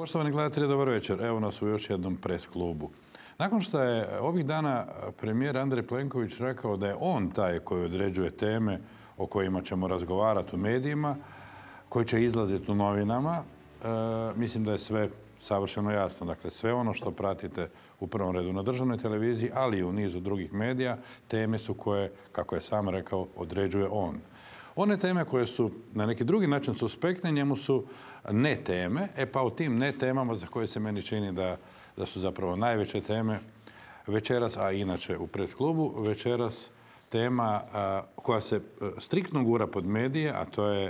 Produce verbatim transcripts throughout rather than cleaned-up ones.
Poštovani gledatelji, dobar večer. Evo nas u još jednom pres klubu. Nakon što je ovih dana premijer Andrej Plenković rekao da je on taj koji određuje teme o kojima ćemo razgovarati u medijima, koji će izlaziti u novinama, e, mislim da je sve savršeno jasno. Dakle, sve ono što pratite u prvom redu na državnoj televiziji, ali i u nizu drugih medija, teme su koje, kako je sam rekao, određuje on. One teme koje su na neki drugi način suspektne, njemu su ne teme. E pa u tim ne temama za koje se meni čini da, da su zapravo najveće teme večeras, a inače u pres klubu, večeras tema a, koja se striktno gura pod medije, a to je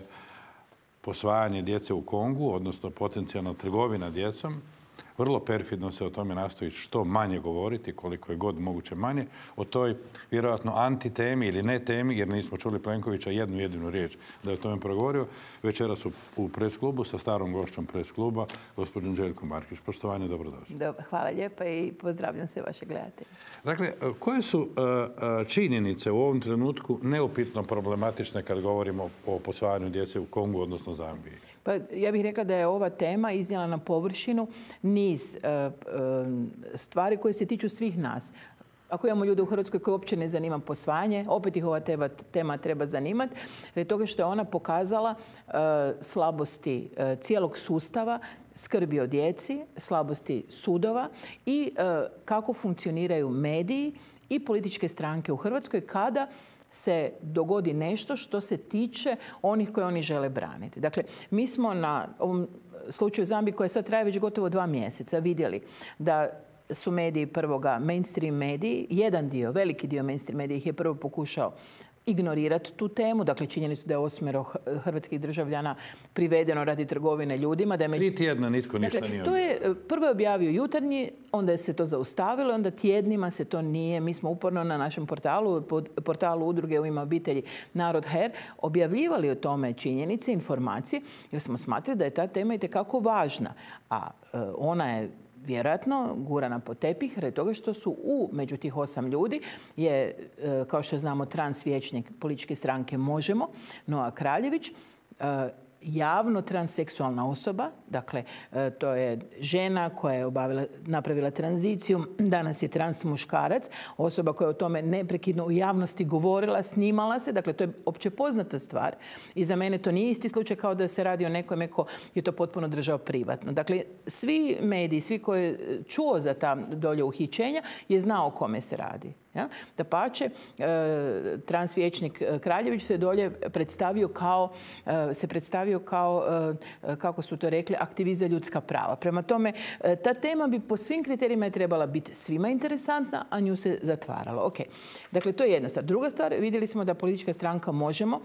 posvajanje djece u Kongu, odnosno potencijalna trgovina djecom. Vrlo perfidno se o tome nastoji što manje govoriti, koliko je god moguće manje, o toj vjerojatno antitemi ili ne temi, jer nismo čuli Plenkovića jednu jedinu riječ da je o tome progovorio. Večeras u, u pres klubu sa starom gošćom pres kluba, gospođom Željkom Markić. Poštovanje, dobrodošli. Dobro, hvala lijepa i pozdravljam se vaše gledatelje. Dakle, koje su uh, činjenice u ovom trenutku neupitno problematične kad govorimo o posvajanju djece u Kongu, odnosno Zambiji? Pa ja bih rekla da je ova tema iznijela na površinu niz uh, uh, stvari koje se tiču svih nas. Ako imamo ljude u Hrvatskoj koji uopće ne zanima posvajanje, opet ih ova tema, tema treba zanimati, jer toga što je ona pokazala uh, slabosti uh, cijelog sustava, skrbi o djeci, slabosti sudova i uh, kako funkcioniraju mediji i političke stranke u Hrvatskoj kada se dogodi nešto što se tiče onih koje oni žele braniti. Dakle, mi smo na ovom slučaju Zambije, koje sad traje već gotovo dva mjeseca, vidjeli da su mediji prvoga, mainstream mediji, jedan dio, veliki dio mainstream medija ih je prvo pokušao ignorirati tu temu. Dakle, činjeni su da je osmero hrvatskih državljana privedeno radi trgovine ljudima. Da je Tri tjedna nitko ništa dakle, nije to je prvo je objavio Jutarnji, onda je se to zaustavilo, onda tjednima se to nije. Mi smo uporno na našem portalu, pod portalu udruge U ime obitelji Narod Her, objavljivali o tome činjenice, informacije, jer smo smatrali da je ta tema itekako važna. A ona je vjerojatno gurana pod tepih radi toga što su u među tih osam ljudi je, kao što znamo, trans vijećnik političke stranke Možemo, Noa Kraljević, javno transseksualna osoba, dakle to je žena koja je obavila, napravila tranziciju, danas je trans muškarac, osoba koja je o tome neprekidno u javnosti govorila, snimala se, dakle to je opće poznata stvar i za mene to nije isti slučaj kao da se radi o nekome ko je to potpuno držao privatno. Dakle, svi mediji, svi koji je čuo za ta dolje uhićenja je znao o kome se radi. Ja? Dapače, e, transvijećnik Kraljević se dolje predstavio kao, e, se predstavio kao, e, kako su to rekli, aktivist za ljudska prava. Prema tome, e, ta tema bi po svim kriterijima je trebala biti svima interesantna, a nju se zatvaralo. Okay. Dakle, to je jedna stvar. Druga stvar, vidjeli smo da politička stranka Možemo,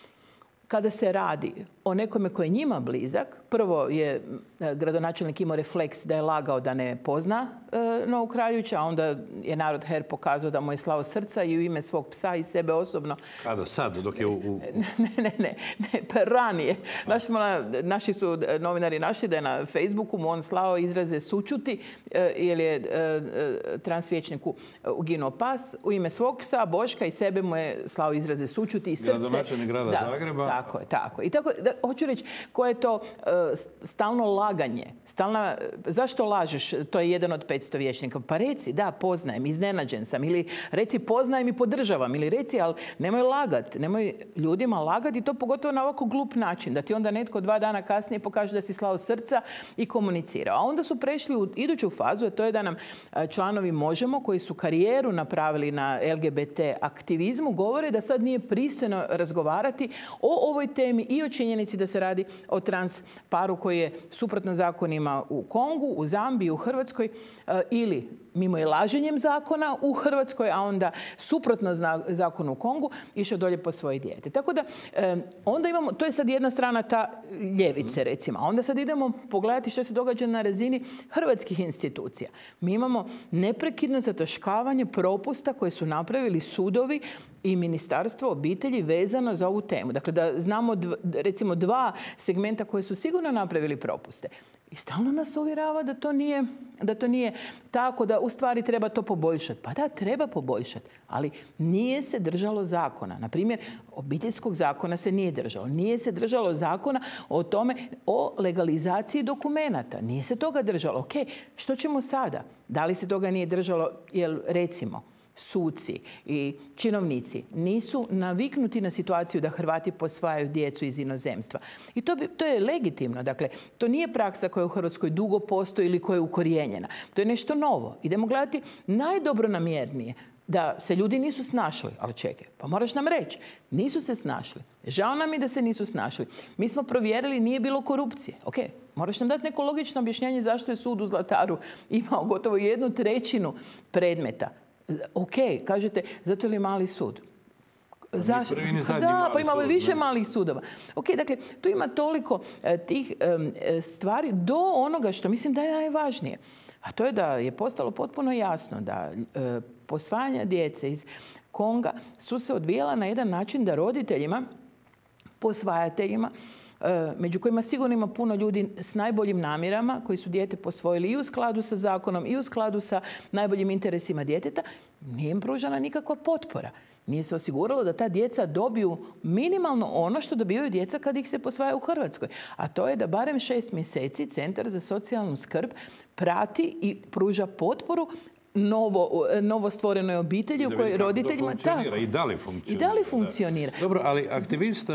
kada se radi o nekome koji je njima blizak, prvo je gradonačelnik imao refleks da je lagao da ne pozna e, Novu Kraljevića, a onda je Narod Her pokazao da mu je slao srca i u ime svog psa i sebe osobno. Kada? Sad? Dok je u... u... Ne, ne, ne, ne, pa ranije. Naši, smo na, naši su novinari našli da je na Facebooku mu on slao izraze sućuti, e, jer je e, transvijećniku uginuo pas. U ime svog psa, Boška, i sebe mu je slao izraze sućuti i srce. Gradonačelnik grada da, Zagreba. Tako je, tako. I tako, da, hoću reći, koje je to uh, stalno laganje. Stalna, zašto lažeš? To je jedan od petsto vijećnika. Pa reci, da, poznajem, iznenađen sam. Ili reci, poznajem i podržavam. Ili reci, ali nemoj lagati. Nemoj ljudima lagati i to pogotovo na ovako glup način. Da ti onda netko dva dana kasnije pokaže da si slao srca i komunicirao. A onda su prešli u iduću fazu, a to je da nam članovi Možemo, koji su karijeru napravili na L G B T aktivizmu, govore da sad nije pristojno razgovarati o ovoj temi i o činjenici da se radi o trans paru koji je suprotno zakonima u Kongu, u Zambiji, u Hrvatskoj ili mimo i laženjem zakona u Hrvatskoj, a onda suprotno zakonu u Kongu, išao dolje po svoje dijete. Tako da onda imamo, to je sad jedna strana ta ljevice recimo, a onda sad idemo pogledati što se događa na razini hrvatskih institucija. Mi imamo neprekidno zataškavanje propusta koje su napravili sudovi i Ministarstvo obitelji vezano za ovu temu. Dakle, da znamo recimo dva segmenta koje su sigurno napravili propuste. I stalno nas uvjerava da to nije, da to nije tako, da u stvari treba to poboljšati. Pa da, treba poboljšati, ali nije se držalo zakona. Na primjer, obiteljskog zakona se nije držalo. Nije se držalo zakona o tome, o legalizaciji dokumenata. Nije se toga držalo. Ok, što ćemo sada? Da li se toga nije držalo, jer recimo, suci i činovnici nisu naviknuti na situaciju da Hrvati posvajaju djecu iz inozemstva. I to, bi, to je legitimno. Dakle, to nije praksa koja u Hrvatskoj dugo postoji ili koja je ukorijenjena. To je nešto novo. Idemo gledati najdobronamjernije da se ljudi nisu snašli. Ali čekaj, pa moraš nam reći. Nisu se snašli. Žao nam je da se nisu snašli. Mi smo provjerili, nije bilo korupcije. Ok, moraš nam dati neko logično objašnjenje zašto je sud u Zlataru imao gotovo jednu trećinu predmeta. Ok, kažete, zato je li mali sud? Zašto? Da, pa imamo više malih sudova. Ok, dakle, tu ima toliko tih stvari do onoga što mislim da je najvažnije. A to je da je postalo potpuno jasno da posvajanja djece iz Konga su se odvijala na jedan način da roditeljima, posvajateljima, među kojima sigurno ima puno ljudi s najboljim namjerama koji su dijete posvojili i u skladu sa zakonom i u skladu sa najboljim interesima djeteta, nije im pružana nikakva potpora. Nije se osiguralo da ta djeca dobiju minimalno ono što dobijaju djeca kad ih se posvaja u Hrvatskoj. A to je da barem šest mjeseci Centar za socijalnu skrb prati i pruža potporu novo, novo stvorenoj obitelji u kojoj roditeljima... Tako. I da li funkcionira. I da li funkcionira. Da. Dobro, ali aktivist,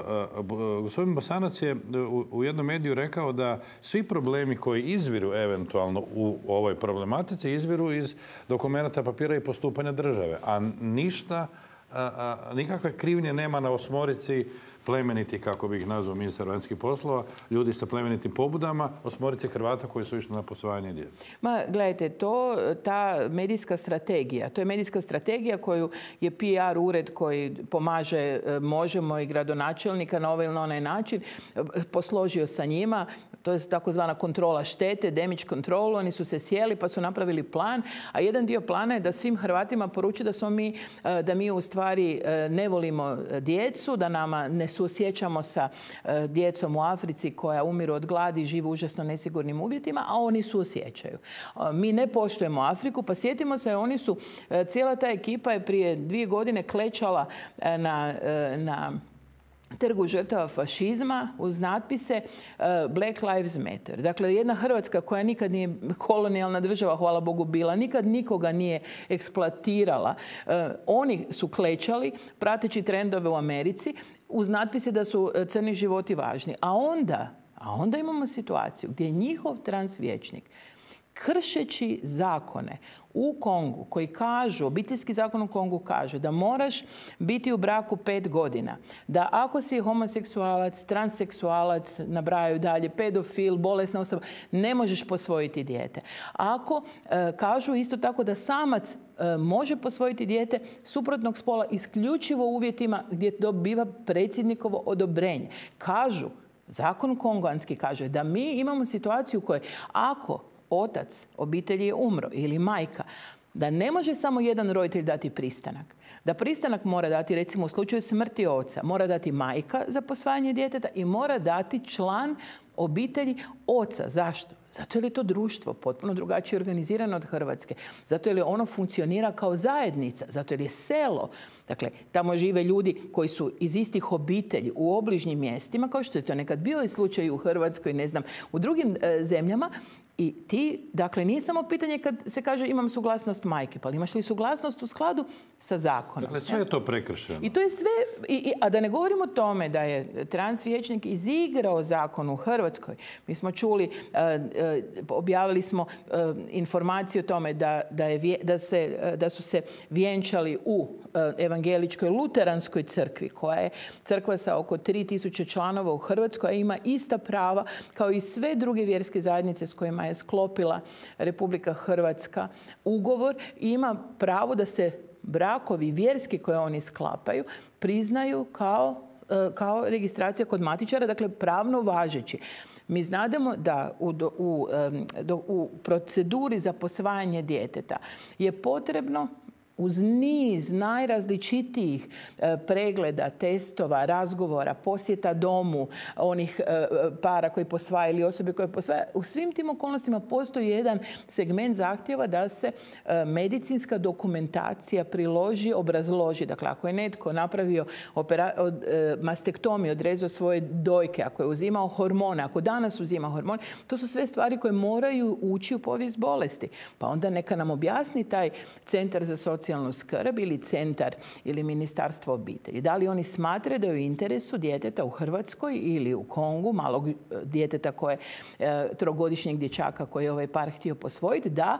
gospodin Bosanac je u, u jednom mediju rekao da svi problemi koji izviru eventualno u ovoj problematici izviru iz dokumenta, papira i postupanja države, a ništa, a, a, nikakve krivnje nema na osmorici plemeniti, kako bi ih nazvao ministar vanjskih poslova, ljudi sa plemenitim pobudama, osmorice Hrvata koji su išli na posvajanje djece. Ma, gledajte, to, ta medijska strategija, to je medijska strategija koju je P R ured koji pomaže Možemo i gradonačelnika na ovaj ili na onaj način posložio sa njima. To je takozvana kontrola štete, damage control. Oni su se sjeli pa su napravili plan, a jedan dio plana je da svim Hrvatima poruči da smo mi, da mi u stvari ne volimo djecu, da nama ne suosjećamo sa djecom u Africi koja umiru od gladi i žive u užasno nesigurnim uvjetima, a oni suosjećaju. Mi ne poštujemo Afriku, pa sjetimo se, oni su, cijela ta ekipa je prije dvije godine klečala na, na Trgu žrtava fašizma uz natpise Black Lives Matter. Dakle, jedna Hrvatska koja nikad nije kolonijalna država, hvala Bogu, bila, nikad nikoga nije eksploatirala. Oni su klečali prateći trendove u Americi uz natpise da su crni životi važni. A onda, a onda imamo situaciju gdje njihov transvječnik kršeći zakone u Kongu koji kažu, obiteljski zakon u Kongu kaže da moraš biti u braku pet godina, da ako si homoseksualac, transseksualac, nabrajaju dalje, pedofil, bolesna osoba, ne možeš posvojiti dijete. Ako e, kažu isto tako da samac e, može posvojiti dijete suprotnog spola isključivo u uvjetima gdje dobiva predsjednikovo odobrenje. Kažu, zakon kongoanski kaže da mi imamo situaciju u kojoj ako otac obitelji je umro ili majka, da ne može samo jedan roditelj dati pristanak. Da pristanak mora dati, recimo u slučaju smrti oca, mora dati majka za posvajanje djeteta i mora dati član obitelji oca. Zašto? Zato jer je to društvo potpuno drugačije organizirano od Hrvatske. Zato jer ono funkcionira kao zajednica. Zato jer je selo. Dakle, tamo žive ljudi koji su iz istih obitelji u obližnjim mjestima, kao što je to nekad bio i slučaj u Hrvatskoj, ne znam, u drugim e, zemljama. I ti, dakle, nije samo pitanje kad se kaže imam suglasnost majke, pa imaš li suglasnost u skladu sa zakonom? Dakle, sve je to prekršeno. I to je sve, i, i, a da ne govorimo o tome da je transvječnik izigrao zakon u Hrvatskoj. Mi smo čuli, uh, uh, objavili smo uh, informacije o tome da, da, je, da, se, uh, da su se vjenčali u uh, evangeličkoj luteranskoj crkvi, koja je crkva sa oko tri tisuće članova u Hrvatskoj, a ima ista prava kao i sve druge vjerske zajednice s kojima je sklopila Republika Hrvatska ugovor i ima pravo da se brakovi vjerski koje oni sklapaju priznaju kao, kao registracija kod matičara, dakle pravno važeći. Mi znademo da u, u, u proceduri za posvajanje djeteta je potrebno uz niz najrazličitijih pregleda, testova, razgovora, posjeta domu, onih para koji posvaja ili osobe koje posvaja, u svim tim okolnostima postoji jedan segment zahtjeva da se medicinska dokumentacija priloži, obrazloži. Dakle, ako je netko napravio od, mastektomiju, odrezao svoje dojke, ako je uzimao hormone, ako danas uzima hormone, to su sve stvari koje moraju ući u povijest bolesti. Pa onda neka nam objasni taj Centar za socijalnu skrb ili centar ili Ministarstvo obitelji. Da li oni smatraju da je u interesu djeteta u Hrvatskoj ili u Kongu, malog djeteta koje, trogodišnjeg dječaka koji je ovaj par htio posvojiti, da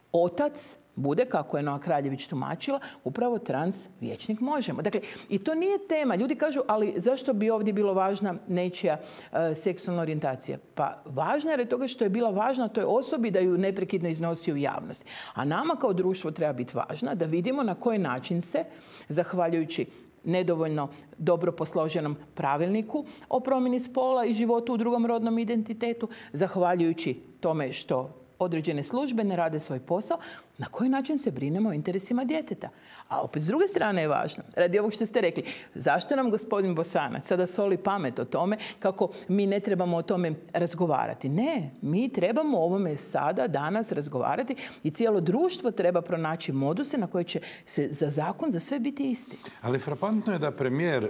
otac bude, kako je Noa Kraljević tumačila, upravo trans vijećnik Možemo. Dakle, i to nije tema. Ljudi kažu, ali zašto bi ovdje bilo važna nečija e, seksualna orijentacija? Pa važna je toga što je bila važna toj osobi da ju neprekidno iznosi u javnost. A nama kao društvo treba biti važna da vidimo na koji način se, zahvaljujući nedovoljno dobro posloženom pravilniku o promjeni spola i životu u drugom rodnom identitetu, zahvaljujući tome što određene službe ne rade svoj posao, na koji način se brinemo o interesima djeteta. A opet s druge strane je važno, radi ovog što ste rekli, zašto nam gospodin Bosanac sada soli pamet o tome kako mi ne trebamo o tome razgovarati? Ne, mi trebamo o ovome sada, danas razgovarati i cijelo društvo treba pronaći moduse na koje će se za zakon za sve biti isti. Ali frapantno je da premijer,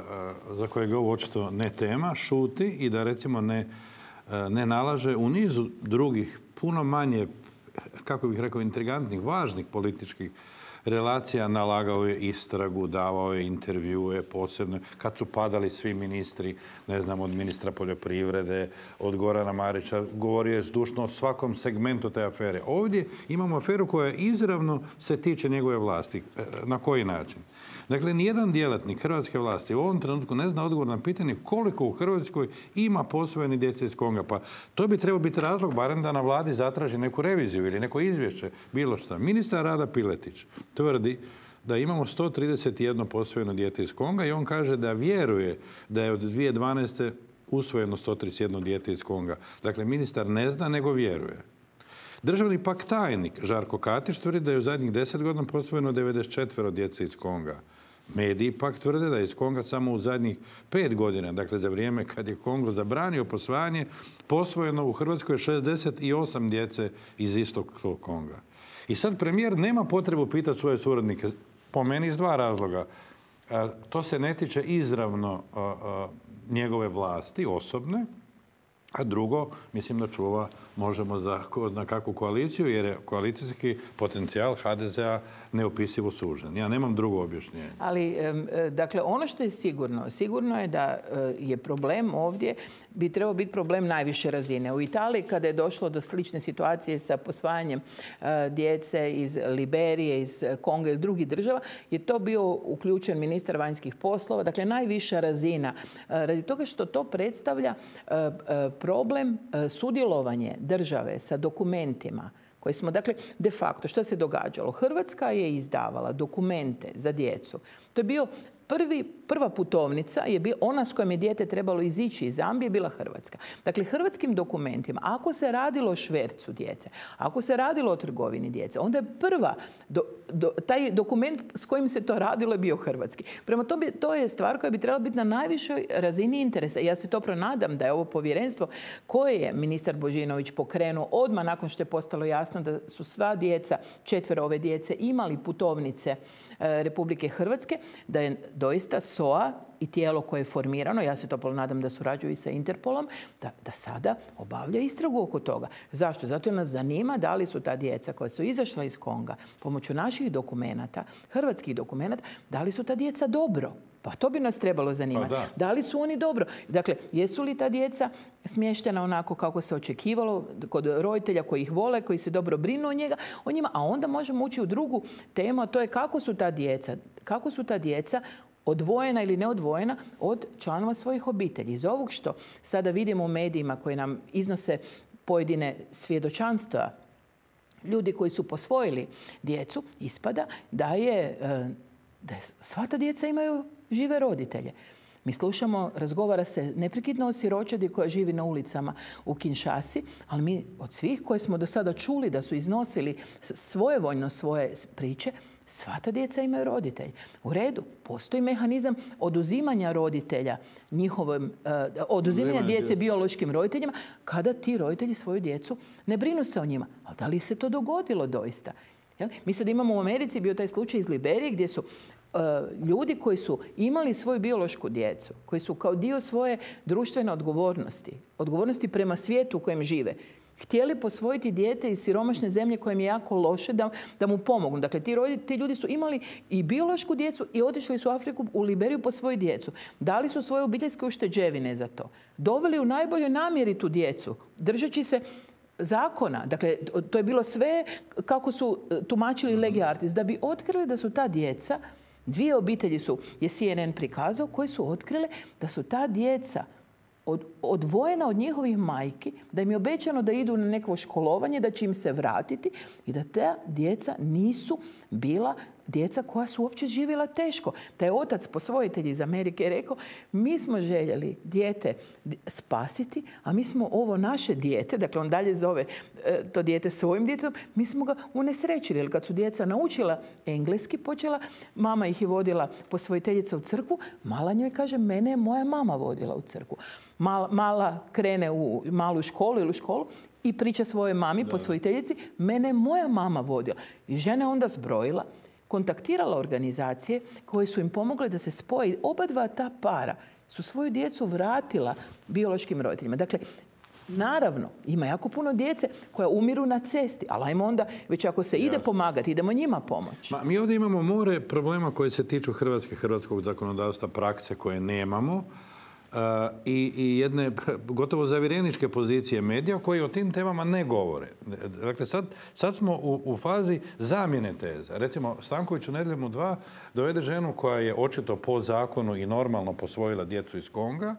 za kojeg je ovo očito ne tema, šuti i da recimo ne, ne nalaže u nizu drugih puno manje, kako bih rekao, intrigantnih, važnih političkih relacija, nalagao je istragu, davao je intervjue posebno, kad su padali svi ministri, ne znam, od ministra poljoprivrede, od Gorana Marića, govorio je zdušno o svakom segmentu te afere. Ovdje imamo aferu koja izravno se tiče njegove vlasti. Na koji način? Dakle, nijedan djelatnik hrvatske vlasti u ovom trenutku ne zna odgovor na pitanje koliko u Hrvatskoj ima posvojeni djece iz Konga. Pa to bi trebao biti razlog barem da na vladi zatraži neku reviziju ili neko izvješće, bilo što. Ministar Rada Piletić tvrdi da imamo sto trideset jedno posvojeno dijete iz Konga i on kaže da vjeruje da je od dvije tisuće dvanaeste usvojeno sto trideset jedno dijete iz Konga. Dakle, ministar ne zna nego vjeruje. Državni pak tajnik Žarko Katić tvrdi da je u zadnjih deset godina posvojeno devedeset četiri djece iz Konga. Mediji pak tvrde da je iz Konga samo u zadnjih pet godina, dakle za vrijeme kad je Kongo zabranio posvajanje, posvojeno u Hrvatskoj šezdeset osam djece iz istog tog Konga. I sad premijer nema potrebu pitati svoje suradnike, po meni iz dva razloga. To se ne tiče izravno njegove vlasti, osobne, a drugo, mislim da čuva Možemo za na kakvu koaliciju, jer je koalicijski potencijal ha de zea neopisivo sužen. Ja nemam drugo objašnjenje. Ali, dakle, ono što je sigurno, sigurno je da je problem ovdje, bi trebao biti problem najviše razine. U Italiji, kada je došlo do slične situacije sa posvajanjem djece iz Liberije, iz Konga ili drugih država, je to bio uključen ministar vanjskih poslova, dakle, najviša razina. Radi toga što to predstavlja problem sudjelovanje države sa dokumentima koji smo, dakle, de facto, što se događalo? Hrvatska je izdavala dokumente za djecu. To je bio prvi, prva putovnica, je bila, ona s kojom je dijete trebalo izići iz Zambije, bila Hrvatska. Dakle, hrvatskim dokumentima, ako se radilo o švercu djece, ako se radilo o trgovini djece, onda je prva, do, do, taj dokument s kojim se to radilo je bio hrvatski. Prema tome, to je stvar koja bi trebala biti na najvišoj razini interesa. Ja se toplo nadam da je ovo povjerenstvo koje je ministar Božinović pokrenuo odmah nakon što je postalo jasno da su sva djeca, četvero ove djece, imali putovnice Republike Hrvatske, da je doista S O A i tijelo koje je formirano, ja se toplo nadam da surađuju i sa Interpolom, da, da sada obavlja istragu oko toga. Zašto? Zato jer nas zanima da li su ta djeca koja su izašla iz Konga pomoću naših dokumenata, hrvatskih dokumenata, da li su ta djeca dobro? Pa to bi nas trebalo zanimati. Pa da. Da li su oni dobro? Dakle, jesu li ta djeca smještena onako kako se očekivalo kod roditelja koji ih vole, koji se dobro brinu o njega, o njima, a onda možemo ući u drugu temu, a to je kako su ta djeca, kako su ta djeca odvojena ili neodvojena od članova svojih obitelji. Iz ovog što sada vidimo u medijima koji nam iznose pojedine svjedočanstva ljudi koji su posvojili djecu, ispada da je, da je sva ta djeca imaju žive roditelje. Mi slušamo, razgovara se neprekidno o siročadi koja živi na ulicama u Kinshasi, ali mi od svih koje smo do sada čuli da su iznosili svojevoljno svoje priče, Sva ta djeca imaju roditelji. U redu, postoji mehanizam oduzimanja roditelja, njihovom, uh, oduzimanja djece biološkim roditeljima, kada ti roditelji svoju djecu ne brinu se o njima. Ali da li se to dogodilo doista? Jel? Mi sad imamo u Americi, bio taj slučaj iz Liberije, gdje su uh, ljudi koji su imali svoju biološku djecu, koji su kao dio svoje društvene odgovornosti, odgovornosti prema svijetu u kojem žive, htjeli posvojiti dijete iz siromašne zemlje kojem je jako loše da, da mu pomognu. Dakle, ti, roditelji, ti ljudi su imali i biološku djecu i otišli su u Afriku, u Liberiju po svoju djecu. Dali su svoje obiteljske ušteđevine za to. Doveli u najboljoj namjeri tu djecu, držeći se zakona. Dakle, to je bilo sve kako su tumačili lege artis. Da bi otkrili da su ta djeca, dvije obitelji su, je C N N prikazao, koji su otkrile da su ta djeca Od, odvojena od njihovih majki, da im je obećano da idu na neko školovanje, da će im se vratiti i da ta djeca nisu bila djeca koja su uopće živjela teško. Taj otac, posvojitelj iz Amerike, je rekao, mi smo željeli dijete spasiti, a mi smo ovo naše dijete, dakle on dalje zove to dijete svojim djetetom, mi smo ga unesrećili. Jer kad su djeca naučila engleski, počela, mama ih je vodila posvojiteljica u crkvu, mala njoj kaže, mene je moja mama vodila u crkvu. Mala, mala krene u malu školu ili u školu i priča svojoj mami, posvojiteljici, mene je moja mama vodila. I žena onda zbrojila, kontaktirala organizacije koje su im pomogle da se spoje. Oba dva ta para su svoju djecu vratila biološkim roditeljima. Dakle, naravno, ima jako puno djece koja umiru na cesti, ali ajmo onda, već ako se ide pomagati, idemo njima pomoći. Ma, mi ovdje imamo more problema koji se tiču Hrvatske, hrvatskog zakonodavstva, prakse koje nemamo. Uh, i, i jedne gotovo zavireničke pozicije medija koji o tim temama ne govore. Dakle, sad, sad smo u, u fazi zamjene teza. Recimo, Stanković u Nedjeljom u dva dovede ženu koja je očito po zakonu i normalno posvojila djecu iz Konga,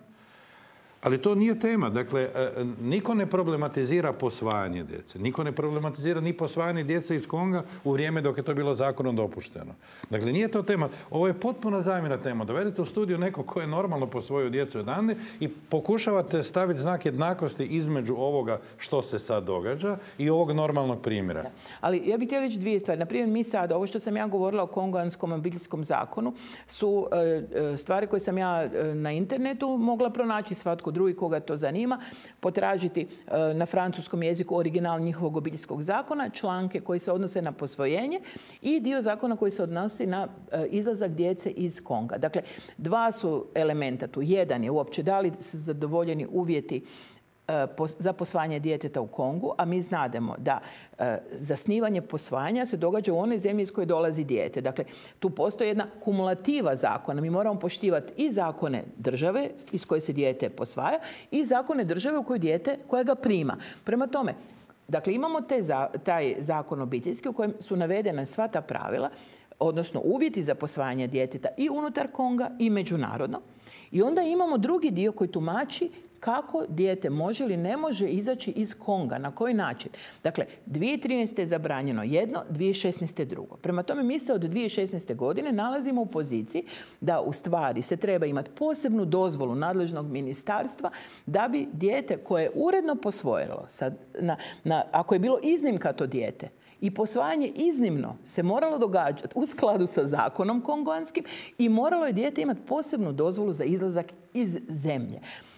ali to nije tema. Dakle, niko ne problematizira posvajanje djece. Niko ne problematizira ni posvajanje djece iz Konga u vrijeme dok je to bilo zakonom dopušteno. Dakle, nije to tema. Ovo je potpuna zamjena tema. Dovedete u studiju neko ko je normalno posvojio djecu odande i pokušavate staviti znak jednakosti između ovoga što se sad događa i ovog normalnog primjera. Da. Ali ja bih htjela reći dvije stvari. Naprimjer, mi sad, ovo što sam ja govorila o kongoanskom obiteljskom zakonu, su e, stvari koje sam ja na internetu mogla pronaći, svatko drugi koga to zanima, potražiti na francuskom jeziku original njihovog obiteljskog zakona, članke koji se odnose na posvojenje i dio zakona koji se odnosi na izlazak djece iz Konga. Dakle, dva su elementa tu. Jedan je uopće da li su zadovoljeni uvjeti za posvajanje djeteta u Kongu, a mi znademo da zasnivanje posvajanja se događa u onoj zemlji iz koje dolazi dijete. Dakle, tu postoji jedna kumulativa zakona. Mi moramo poštivati i zakone države iz koje se dijete posvaja i zakone države u kojoj dijete koja ga prima. Prema tome, dakle, imamo te, taj zakon obiteljski u kojem su navedena sva ta pravila, odnosno uvjeti za posvajanje djeteta i unutar Konga i međunarodno. I onda imamo drugi dio koji tumači kako dijete može ili ne može izaći iz Konga, na koji način. Dakle, dvije tisuće trinaeste. je zabranjeno jedno, dvije tisuće šesnaeste. drugo. Prema tome, mi se od dvije tisuće šesnaeste. godine nalazimo u poziciji da u stvari se treba imati posebnu dozvolu nadležnog ministarstva da bi dijete koje je uredno posvojilo, sad, na, na, ako je bilo iznimka to dijete, i posvajanje iznimno se moralo događati u skladu sa zakonom kongoanskim i moralo je dijete imati posebnu dozvolu za izlazak iz zemlje.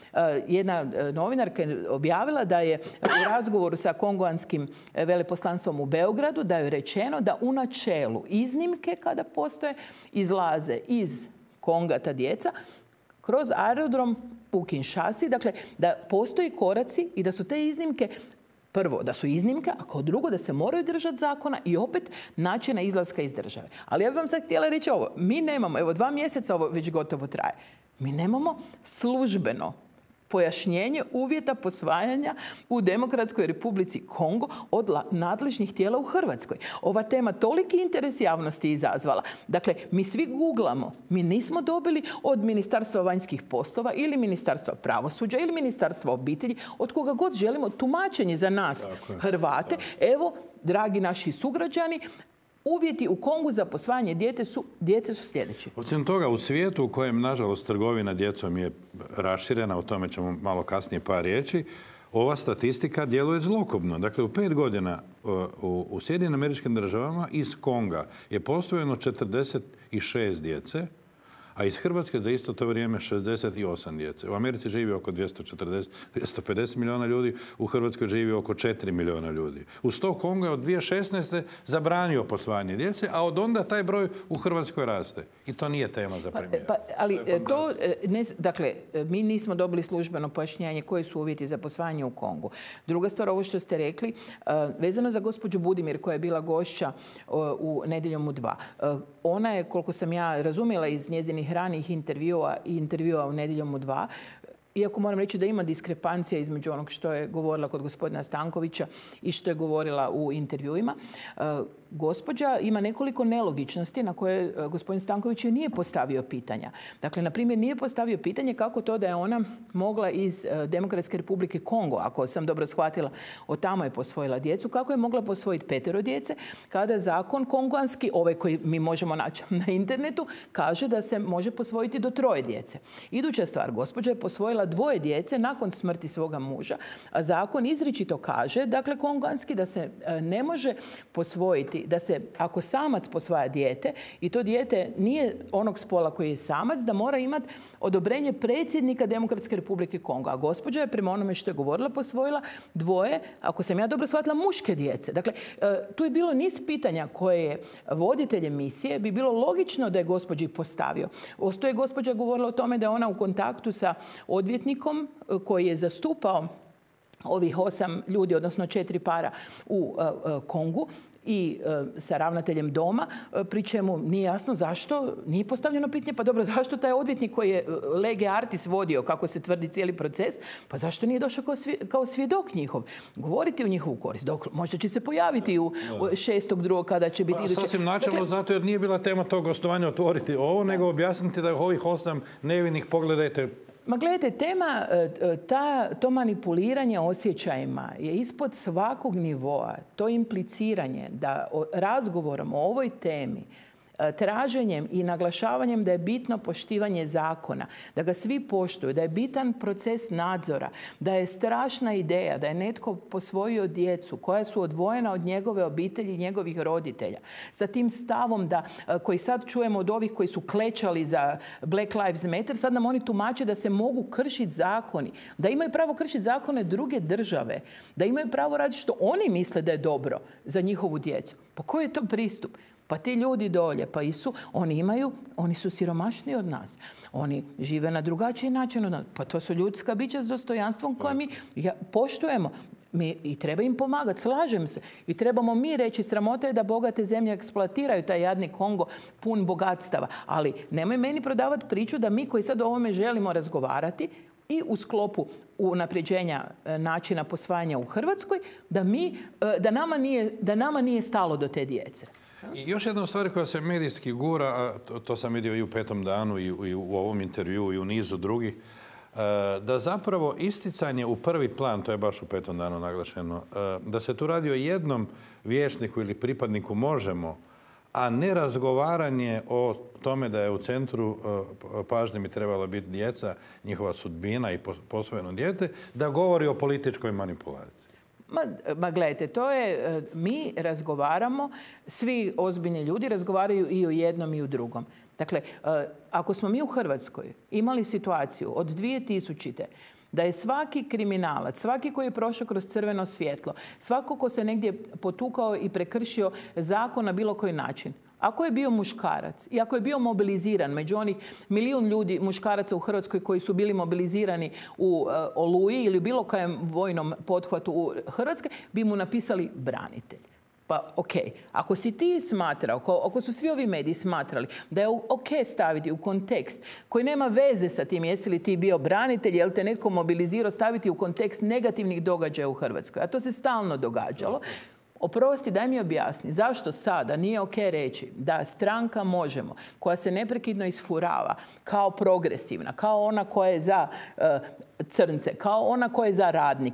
Jedna novinarka je objavila da je u razgovoru sa kongoanskim veleposlanstvom u Beogradu da je rečeno da u načelu iznimke kada postoje izlaze iz Konga ta djeca kroz aerodrom u Kinshasi, dakle da postoji koraci i da su te iznimke prvo, da su iznimke, a kao drugo da se moraju držati zakona i opet načina izlaska iz države. Ali ja bih vam sad htjela reći ovo. Mi nemamo, evo dva mjeseca ovo već gotovo traje, mi nemamo službeno pojašnjenje uvjeta posvajanja u Demokratskoj Republici Kongo od nadležnih tijela u Hrvatskoj. Ova tema toliki interes javnosti izazvala. Dakle, mi svi googlamo. Mi nismo dobili od Ministarstva vanjskih poslova ili Ministarstva pravosuđa ili Ministarstva obitelji, od koga god želimo tumačenje za nas, Hrvate. Evo, dragi naši sugrađani, uvjeti u Kongu za posvajanje djece su, djece su sljedeći. Osim toga, u svijetu u kojem, nažalost, trgovina djecom je raširena, o tome ćemo malo kasnije par riječi, ova statistika djeluje zlokobno. Dakle, u pet godina u, u Sjedinjenim Američkim Državama iz Konga je posvojeno četrdeset šest djece, a iz Hrvatske za isto to vrijeme šezdeset osam djece. U Americi živi oko dvjesto četrdeset do dvjesto pedeset milijuna ljudi, u Hrvatskoj živi oko četiri milijuna ljudi. Uz to Kongo je od dvije tisuće šesnaeste. zabranio posvajanje djece, a od onda taj broj u Hrvatskoj raste. I to nije tema za premijera. Pa, pa, ali to, ne, dakle, mi nismo dobili službeno pojašnjenje koji su uvjeti za posvajanje u Kongu. Druga stvar, ovo što ste rekli, vezano za gospođu Budimir koja je bila gošća u Nedjeljom u dva. Ona je, koliko sam ja razumjela iz njezinih ranijih intervjua i intervjua u Nedjeljom u dva, iako moram reći da ima diskrepancija između onog što je govorila kod gospodina Stankovića i što je govorila u intervjuima, gospođa ima nekoliko nelogičnosti na koje gospodin Stanković joj nije postavio pitanja. Dakle, na primjer, nije postavio pitanje kako to da je ona mogla iz Demokratske Republike Kongo, ako sam dobro shvatila, od tamo je posvojila djecu, kako je mogla posvojiti petero djece, kada zakon kongoanski, ovaj koji mi možemo naći na internetu, kaže da se može posvojiti do troje djece. Iduća stvar, gospođa je posvojila dvoje djece nakon smrti svoga muža, a zakon izričito kaže, dakle, kongoanski, da se ne može posvojiti, da se, ako samac posvaja dijete i to dijete nije onog spola koji je samac, da mora imati odobrenje predsjednika Demokratske Republike Kongo. A gospođa je, prema onome što je govorila, posvojila dvoje, ako sam ja dobro shvatila, muške djece. Dakle, tu je bilo niz pitanja koje je voditelj emisije bi bilo logično da je gospođi postavio. Osto je gospođa govorila o tome da je ona u kontaktu sa odvjetnikom koji je zastupao ovih osam ljudi, odnosno četiri para u Kongu, i e, sa ravnateljem doma, e, pri čemu nije jasno zašto, nije postavljeno pitanje, pa dobro, zašto taj odvjetnik koji je lege artis vodio, kako se tvrdi, cijeli proces, pa zašto nije došao kao, svje, kao svjedok njihov? Govoriti u njihovu korist. Dok, možda će se pojaviti u, u šestog drugog kada će biti... Pa, iduće... Sasvim načelno, dakle, zato jer nije bila tema tog gostovanja otvoriti ovo, da, nego objasniti da ovih osam nevinih, pogledajte. Ma gledajte, tema, ta, to manipuliranje osjećajima je ispod svakog nivoa. To impliciranje da razgovorom o ovoj temi, traženjem i naglašavanjem da je bitno poštivanje zakona, da ga svi poštuju, da je bitan proces nadzora, da je strašna ideja da je netko posvojio djecu koja su odvojena od njegove obitelji i njegovih roditelja. Sa tim stavom da, koji sad čujemo od ovih koji su klečali za Black Lives Matter, sad nam oni tumače da se mogu kršiti zakoni, da imaju pravo kršiti zakone druge države, da imaju pravo raditi što oni misle da je dobro za njihovu djecu. Pa koji je to pristup? Pa ti ljudi dolje, pa isu, oni imaju, oni su siromašniji od nas. Oni žive na drugačiji način od nas. Pa to su ljudska bića s dostojanstvom koje mi ja, poštujemo. Mi, I treba im pomagati, slažem se. I trebamo mi reći, sramota je da bogate zemlje eksploatiraju taj jadni Kongo pun bogatstava. Ali nemoj meni prodavati priču da mi koji sad o ovome želimo razgovarati i u sklopu unapređenja načina posvajanja u Hrvatskoj, da, mi, da, nama nije, da nama nije stalo do te djece. I još jedna stvar koja se medijski gura, a to, to sam vidio i u Petom danu i u, i u ovom intervjuu i u nizu drugih, da zapravo isticanje u prvi plan, to je baš u Petom danu naglašeno, da se tu radi o jednom vijećniku ili pripadniku Možemo, a ne razgovaranje o tome da je u centru pažnje mi trebala biti djeca, njihova sudbina i posvojeno dijete, da govori o političkoj manipulaciji. Ma, ma gledajte, to je, mi razgovaramo, svi ozbiljni ljudi razgovaraju i o jednom i o drugom. Dakle, ako smo mi u Hrvatskoj imali situaciju od dvije tisućite da je svaki kriminalac, svaki koji je prošao kroz crveno svjetlo, svako ko se negdje potukao i prekršio zakon na bilo koji način, ako je bio muškarac i ako je bio mobiliziran među onih milijun ljudi, muškaraca u Hrvatskoj koji su bili mobilizirani u uh, Oluji ili bilo kojem vojnom pothvatu u Hrvatskoj, bi mu napisali branitelj. Pa ok, ako si ti smatrao, ako, ako su svi ovi mediji smatrali da je ok staviti u kontekst koji nema veze sa tim jesi li ti bio branitelj, je li te netko mobilizirao, staviti u kontekst negativnih događaja u Hrvatskoj, a to se stalno događalo, oprosti, daj mi objasni zašto sada nije ok reći da stranka Možemo, koja se neprekidno isfurava kao progresivna, kao ona koja je za uh, crnce, kao ona koja je za radnike,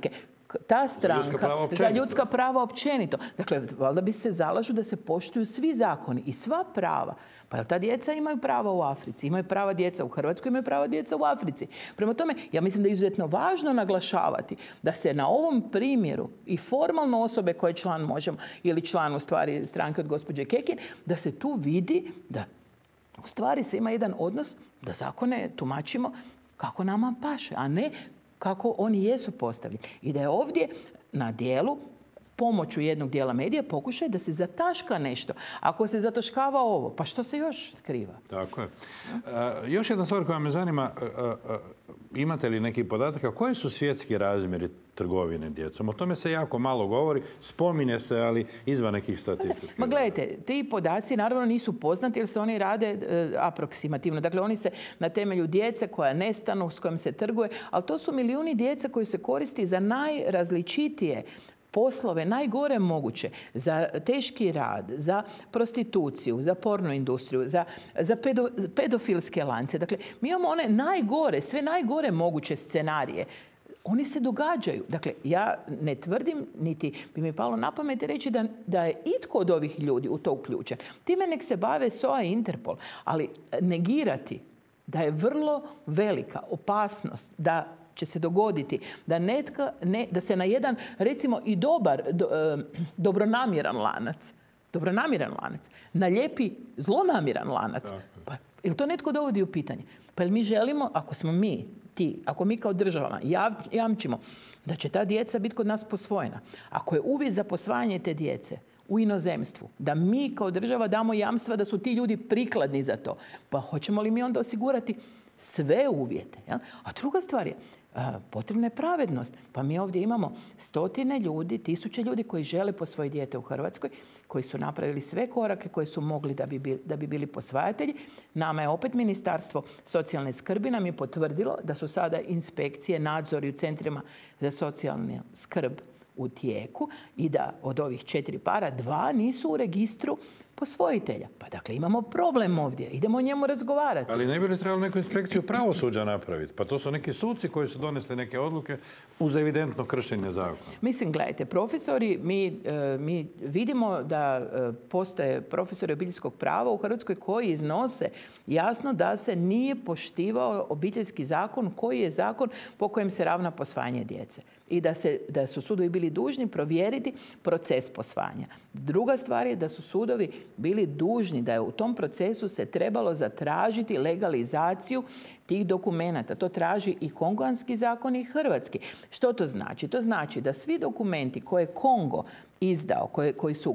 ta stranka ljudska prava za ljudska prava općenito. Dakle, valjda bi se zalažu da se poštuju svi zakoni i sva prava. Pa jel ta djeca imaju prava u Africi? Imaju prava djeca u Hrvatskoj, imaju prava djeca u Africi. Prema tome, ja mislim da je izuzetno važno naglašavati da se na ovom primjeru i formalno osobe koje je član Možemo ili član u stvari stranke od gospođe Kekin, da se tu vidi da u stvari se ima jedan odnos da zakone tumačimo kako nama paše, a ne kako oni jesu postavljeni. I da je ovdje na dijelu pomoću jednog dijela medija pokušaj da se zataška nešto. Ako se zataškava ovo, pa što se još skriva? Tako je. E, još jedna stvar koja me zanima, e, e, imate li neki podatak, koji su svjetski razmjeri trgovine djecom? O tome se jako malo govori, spominje se, ali izvan nekih statistika. Ma gledajte, ti podaci naravno nisu poznati jer se oni rade e, aproksimativno. Dakle, oni se na temelju djece koja nestanu, s kojom se trguje, ali to su milijuni djece koji se koristi za najrazličitije poslove, najgore moguće, za teški rad, za prostituciju, za porno industriju, za, za pedo, pedofilske lance. Dakle, mi imamo one najgore, sve najgore moguće scenarije. Oni se događaju. Dakle, ja ne tvrdim, niti bi mi palo na pamet reći da, da je itko od ovih ljudi u to uključen. Time nek se bave S O A i Interpol, ali negirati da je vrlo velika opasnost da će se dogoditi da, netka, ne, da se na jedan, recimo i dobar, do, e, dobronamjeran lanac, dobronamjeran lanac, nalijepi zlonamjeran lanac. Pa, jel to netko dovodi u pitanje? Pa jel mi želimo, ako smo mi, ti, ako mi kao država jav, jamčimo da će ta djeca biti kod nas posvojena, ako je uvjet za posvajanje te djece u inozemstvu, da mi kao država damo jamstva da su ti ljudi prikladni za to, pa hoćemo li mi onda osigurati sve uvjete? Jel? A druga stvar je, potrebna je pravednost. Pa mi ovdje imamo stotine ljudi, tisuće ljudi koji žele posvojiti dijete u Hrvatskoj, koji su napravili sve korake koje su mogli da bi, bili, da bi bili posvajatelji. Nama je opet Ministarstvo socijalne skrbi nam je potvrdilo da su sada inspekcije, nadzori u centrima za socijalnu skrb u tijeku i da od ovih četiri para dva nisu u registru posvojitelja. Pa dakle, imamo problem ovdje. Idemo o njemu razgovarati. Ali ne bi li trebalo neku inspekciju pravosuđa napraviti? Pa to su neki suci koji su donesli neke odluke uz evidentno kršenje zakona. Mislim, gledajte, profesori, mi, mi vidimo da postoje profesori obiteljskog prava u Hrvatskoj koji iznose jasno da se nije poštivao obiteljski zakon, koji je zakon po kojem se ravna posvajanje djece. I da, se, da su sudovi bili dužni provjeriti proces posvajanja. Druga stvar je da su sudovi bili dužni da je u tom procesu se trebalo zatražiti legalizaciju tih dokumenata. To traži i kongoanski zakon i hrvatski. Što to znači? To znači da svi dokumenti koje je Kongo izdao, koje, koji su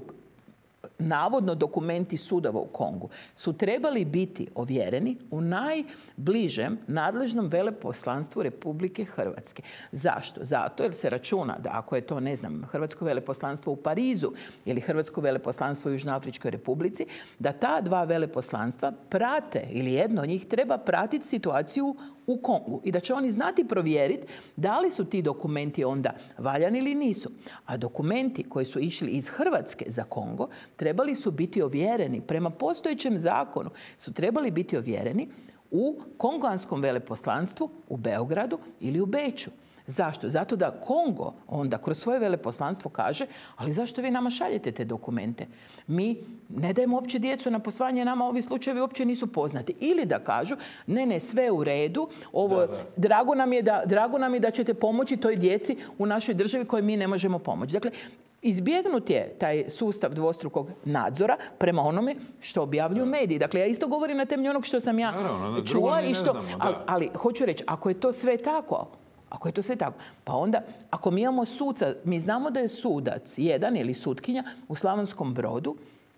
navodno dokumenti sudova u Kongu, su trebali biti ovjereni u najbližem nadležnom veleposlanstvu Republike Hrvatske. Zašto? Zato jer se računa da ako je to, ne znam, Hrvatsko veleposlanstvo u Parizu ili Hrvatsko veleposlanstvo u Južnoafričkoj Republici, da ta dva veleposlanstva prate, ili jedno od njih treba pratiti situaciju u Kongu i da će oni znati provjeriti da li su ti dokumenti onda valjani ili nisu. A dokumenti koji su išli iz Hrvatske za Kongo trebali su biti ovjereni prema postojećem zakonu, su trebali biti ovjereni u kongoanskom veleposlanstvu u Beogradu ili u Beču. Zašto? Zato da Kongo onda kroz svoje veleposlanstvo kaže, ali zašto vi nama šaljete te dokumente? Mi ne dajemo uopće djecu na posvajanje, nama ovi slučajevi uopće nisu poznati. Ili da kažu, ne, ne, sve u redu, ovo, da, da. Drago nam je da, drago nam je da ćete pomoći toj djeci u našoj državi kojoj mi ne možemo pomoći. Dakle, izbjegnut je taj sustav dvostrukog nadzora prema onome što objavljuju mediji. Dakle, ja isto govorim na temelju onog što sam ja Naravno, čula i što... Znamo, ali, ali hoću reći, ako je to sve tako, Ako je to sve tako, pa onda, ako mi imamo suca, mi znamo da je sudac, jedan ili sutkinja u Slavonskom Brodu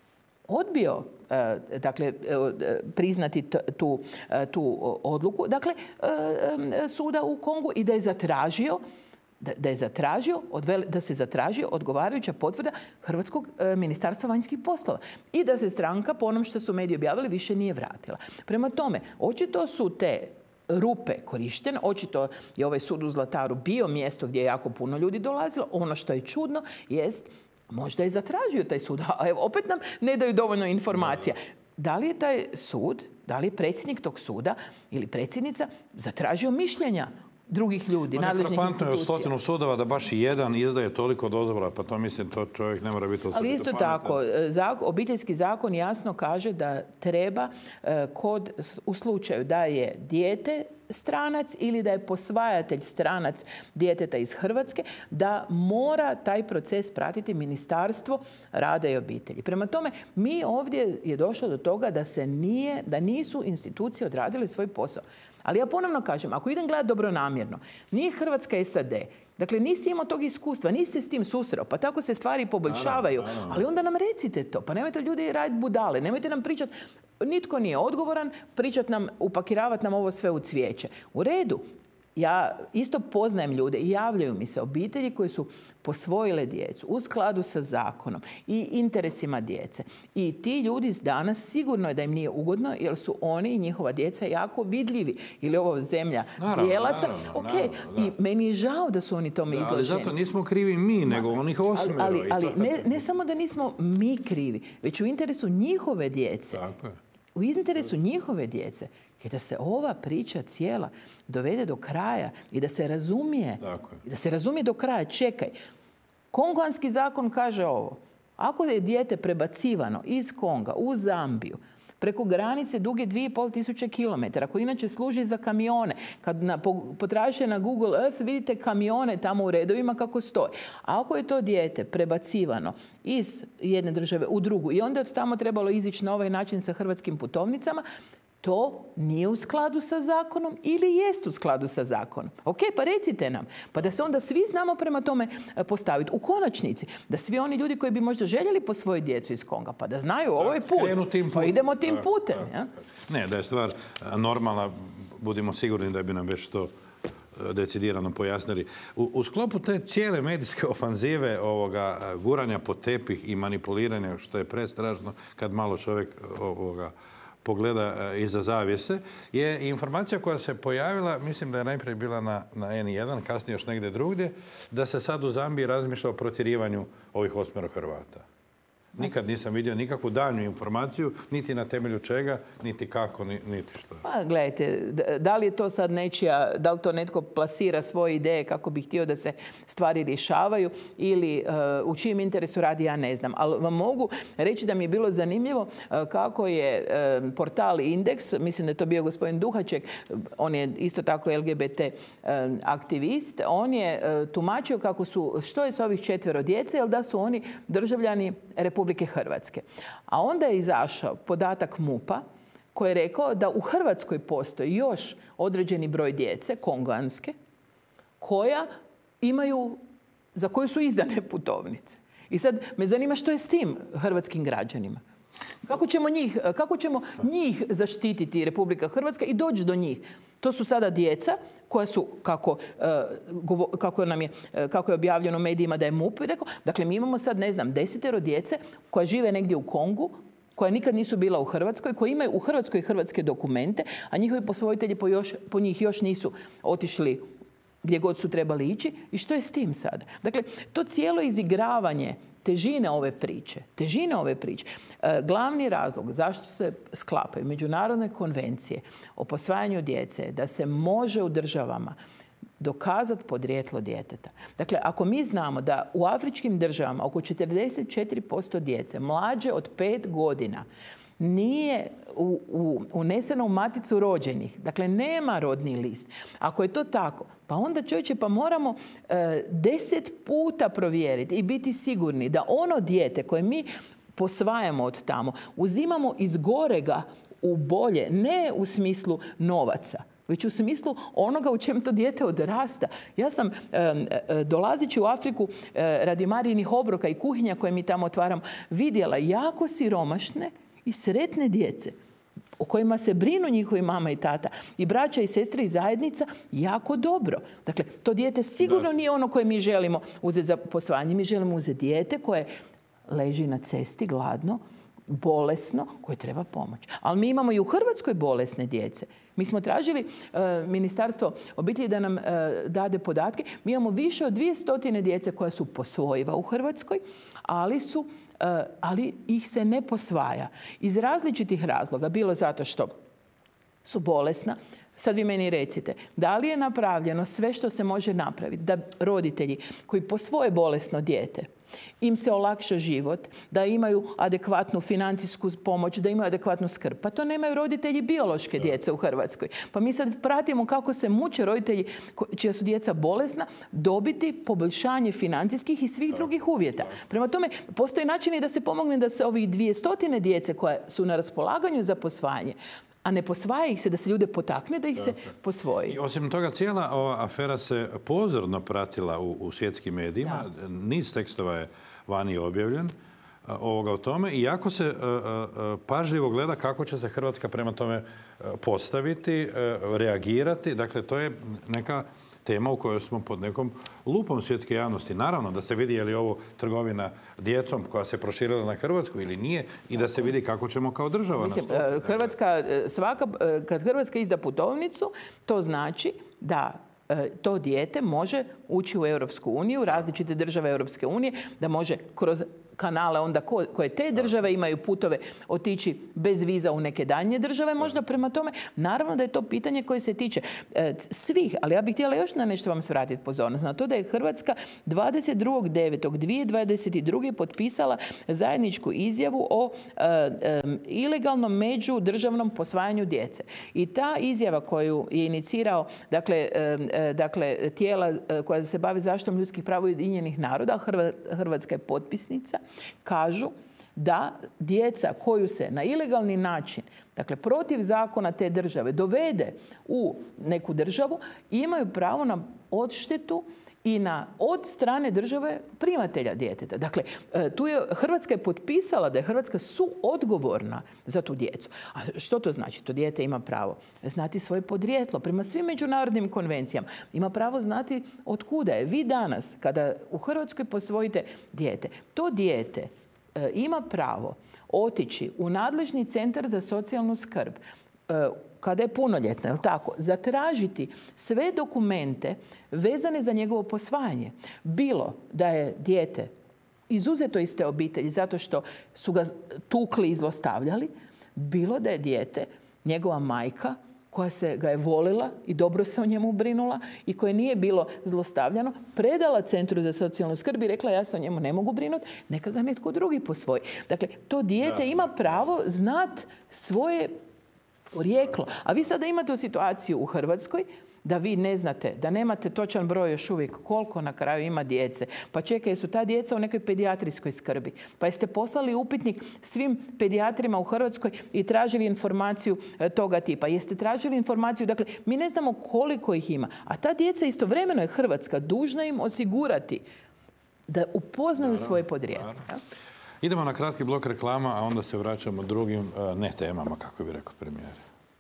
odbio e, dakle, e, priznati t, tu, e, tu odluku, dakle, e, suda u Kongu i da je zatražio Da, da, je zatražio, da se zatražio odgovarajuća potvrda Hrvatskog e, ministarstva vanjskih poslova i da se stranka, po onom što su mediji objavili, više nije vratila. Prema tome, očito su te rupe korištene. Očito je ovaj sud u Zlataru bio mjesto gdje je jako puno ljudi dolazilo. Ono što je čudno jest, možda je zatražio taj sud, a evo, opet nam ne daju dovoljno informacija. Da li je taj sud, da li je predsjednik tog suda ili predsjednica zatražio mišljenja drugih ljudi, nadležnih institucija. Je od stotinu sudova da baš i jedan izdaje toliko dozvola, pa to mislim, to čovjek ne mora biti osobito Ali isto tako, obiteljski zakon jasno kaže da treba kod, u slučaju da je dijete stranac ili da je posvajatelj stranac djeteta iz Hrvatske, da mora taj proces pratiti Ministarstvo rada i obitelji. Prema tome, mi ovdje je došlo do toga da se nije, da nisu institucije odradile svoj posao. Ali ja ponovno kažem, ako idem gledati dobronamjerno, nije Hrvatska S A D, dakle nisi imao tog iskustva, nisi se s tim susreo, pa tako se stvari poboljšavaju, ali onda nam recite to, pa nemojte ljudi raditi budale, nemojte nam pričati, nitko nije odgovoran, pričati nam, upakiravati nam ovo sve u cvijeće. U redu. Ja isto poznajem ljude i javljaju mi se obitelji koji su posvojile djecu u skladu sa zakonom i interesima djece. I ti ljudi danas sigurno je da im nije ugodno jer su oni i njihova djeca jako vidljivi. Ili ovo zemlja bijelaca. Okay. I meni je žao da su oni tome da, izloženi. Ali zato nismo krivi mi, nego onih osmero. Ali, ali, ali ne, ne samo da nismo mi krivi, već u interesu njihove djece. Tako je. U interesu njihove djece je da se ova priča cijela dovede do kraja i da se razumije. I da se razumije do kraja. Čekaj, kongoanski zakon kaže ovo. Ako je dijete prebacivano iz Konga u Zambiju, preko granice duge dvije i pol tisuće kilometara, koji inače služi za kamione. Kad na, potražite na Google Earth, vidite kamione tamo u redovima kako stoje. A ako je to dijete prebacivano iz jedne države u drugu i onda je tamo trebalo izići na ovaj način sa hrvatskim putovnicama, to nije u skladu sa zakonom ili jest u skladu sa zakonom. Ok, pa recite nam. Pa da se onda svi znamo prema tome postaviti. U konačnici, da svi oni ljudi koji bi možda željeli posvojiti djecu iz Konga, pa da znaju, ovo je put. Pa idemo tim putem. Ja? Ne, da je stvar normalna, budimo sigurni da bi nam već to decidirano pojasnili. U, u sklopu te cijele medijske ofanzive ovoga guranja po tepih i manipuliranja, što je prestrašno kad malo čovjek ovoga pogleda iza zavjese, je informacija koja se pojavila, mislim da je najprije bila na, na N jedan, kasnije još negdje drugdje, da se sad u Zambiji razmišlja o protjerivanju ovih osmero Hrvata. Nikad nisam vidio nikakvu daljnju informaciju, niti na temelju čega, niti kako, niti što. Pa gledajte, da li je to sad nečija, da li to netko plasira svoje ideje kako bi htio da se stvari rješavaju ili uh, u čijem interesu radi, ja ne znam. Ali vam mogu reći da mi je bilo zanimljivo uh, kako je uh, portal Indeks, mislim da je to bio gospodin Duhaček, on je isto tako L G B T uh, aktivist, on je uh, tumačio kako su, što je s ovih četvero djece, jer da su oni državljani Republike Hrvatske. A onda je izašao podatak MUP-a koji je rekao da u Hrvatskoj postoji još određeni broj djece, kongoanske, koja imaju, za koju su izdane putovnice. I sad me zanima što je s tim hrvatskim građanima. Kako ćemo njih, kako ćemo njih zaštititi Republika Hrvatska i doći do njih? To su sada djeca koja su, kako, kako, nam je, kako je objavljeno u medijima da je MUP rekao, dakle mi imamo sad, ne znam, desetero djece koja žive negdje u Kongu, koja nikad nisu bila u Hrvatskoj, koji imaju u Hrvatskoj hrvatske dokumente, a njihovi posvojitelji po, još, po njih još nisu otišli gdje god su trebali ići. I što je s tim sada? Dakle, to cijelo izigravanje težine ove priče, težine ove priče. E, glavni razlog zašto se sklapaju međunarodne konvencije o posvajanju djece je da se može u državama dokazati podrijetlo djeteta. Dakle, ako mi znamo da u afričkim državama oko četrdeset četiri posto djece mlađe od pet godina nije u, u, uneseno u maticu rođenih, dakle nema rodni list. Ako je to tako, pa onda čovječe, pa moramo e, deset puta provjeriti i biti sigurni da ono dijete koje mi posvajamo od tamo, uzimamo iz gorega u bolje, ne u smislu novaca, već u smislu onoga u čem to dijete odrasta. Ja sam, e, e, dolazeći u Afriku e, radi Marijinih obroka i kuhinja koje mi tamo otvaram, vidjela jako siromašne i sretne djece o kojima se brinu njihovi mama i tata i braća i sestre i zajednica jako dobro. Dakle, to dijete sigurno nije ono koje mi želimo uzeti za posvajanje. Mi želimo uzeti dijete koje leži na cesti gladno, bolesno, koje treba pomoć. Ali mi imamo i u Hrvatskoj bolesne djece. Mi smo tražili e, Ministarstvo obitelji da nam e, dade podatke. Mi imamo više od dvije stotine djece koja su posvojiva u Hrvatskoj, ali su ali ih se ne posvaja. Iz različitih razloga, bilo zato što su bolesna, Sad vi meni recite, da li je napravljeno sve što se može napraviti da roditelji koji posvoje bolesno dijete, im se olakša život, da imaju adekvatnu financijsku pomoć, da imaju adekvatnu skrb. Pa to nemaju roditelji biološke djece u Hrvatskoj. Pa mi sad pratimo kako se muče roditelji čija su djeca bolesna dobiti poboljšanje financijskih i svih drugih uvjeta. Prema tome, postoji načini da se pomogne da se ovih dvije stotine djece koje su na raspolaganju za posvajanje, a ne posvaja ih se, da se ljude potakne da ih se posvoji. I osim toga, cijela ova afera se pozorno pratila u, u svjetskim medijima. Da. Niz tekstova je vani objavljen ovoga o tome. I jako se uh, uh, pažljivo gleda kako će se Hrvatska prema tome uh, postaviti, uh, reagirati. Dakle, to je neka tema u kojoj smo pod nekom lupom svjetske javnosti. Naravno da se vidi je li ovo trgovina djecom koja se proširila na Hrvatsku ili nije i da se vidi kako ćemo kao država Mislim, nastupiti. Hrvatska, svaka, kad Hrvatska izda putovnicu, to znači da to dijete može ući u Europsku uniju, različite države Europske unije, da može kroz kanale onda koje te države imaju putove otići bez viza u neke daljnje države možda. Prema tome. Naravno da je to pitanje koje se tiče svih, ali ja bih htjela još na nešto vam svratiti pozornost. Na to da je Hrvatska dvadeset drugog devetog dvije tisuće dvadeset druge potpisala zajedničku izjavu o e, e, ilegalnom međudržavnom posvajanju djece. I ta izjava koju je inicirao dakle, e, e, dakle, tijela koja se bave zaštitom ljudskih prava Ujedinjenih naroda, Hrvatska je potpisnica, kažu da djeca koju se na ilegalni način, dakle protiv zakona te države, dovede u neku državu, imaju pravo na odštetu i na od strane države primatelja djeteta. Dakle, tu je Hrvatska je potpisala da je Hrvatska suodgovorna za tu djecu. A što to znači? To dijete ima pravo znati svoje podrijetlo prema svim međunarodnim konvencijama. Ima pravo znati od kuda je. Vi danas, kada u Hrvatskoj posvojite dijete, to dijete e, ima pravo otići u nadležni centar za socijalnu skrb, e, kada je punoljetna, je li tako, zatražiti sve dokumente vezane za njegovo posvajanje. Bilo da je dijete izuzeto iz te obitelji zato što su ga tukli i zlostavljali, bilo da je dijete njegova majka koja se ga je volila i dobro se o njemu brinula i koje nije bilo zlostavljano, predala Centru za socijalnu skrb i rekla ja se o njemu ne mogu brinuti, neka ga netko drugi posvoji. Dakle, to dijete ima pravo znati svoje porijeklo. A vi sada imate situaciju u Hrvatskoj da vi ne znate, da nemate točan broj još uvijek koliko na kraju ima djece. Pa čekaj, su ta djeca u nekoj pedijatrijskoj skrbi. Pa jeste poslali upitnik svim pedijatrima u Hrvatskoj i tražili informaciju toga tipa. Jeste tražili informaciju, dakle, mi ne znamo koliko ih ima. A ta djeca istovremeno je Hrvatska dužna im osigurati da upoznaju naravno, svoje podrijetlo. Naravno. Idemo na kratki blok reklama, a onda se vraćamo drugim ne temama, kako bi rekao premijer.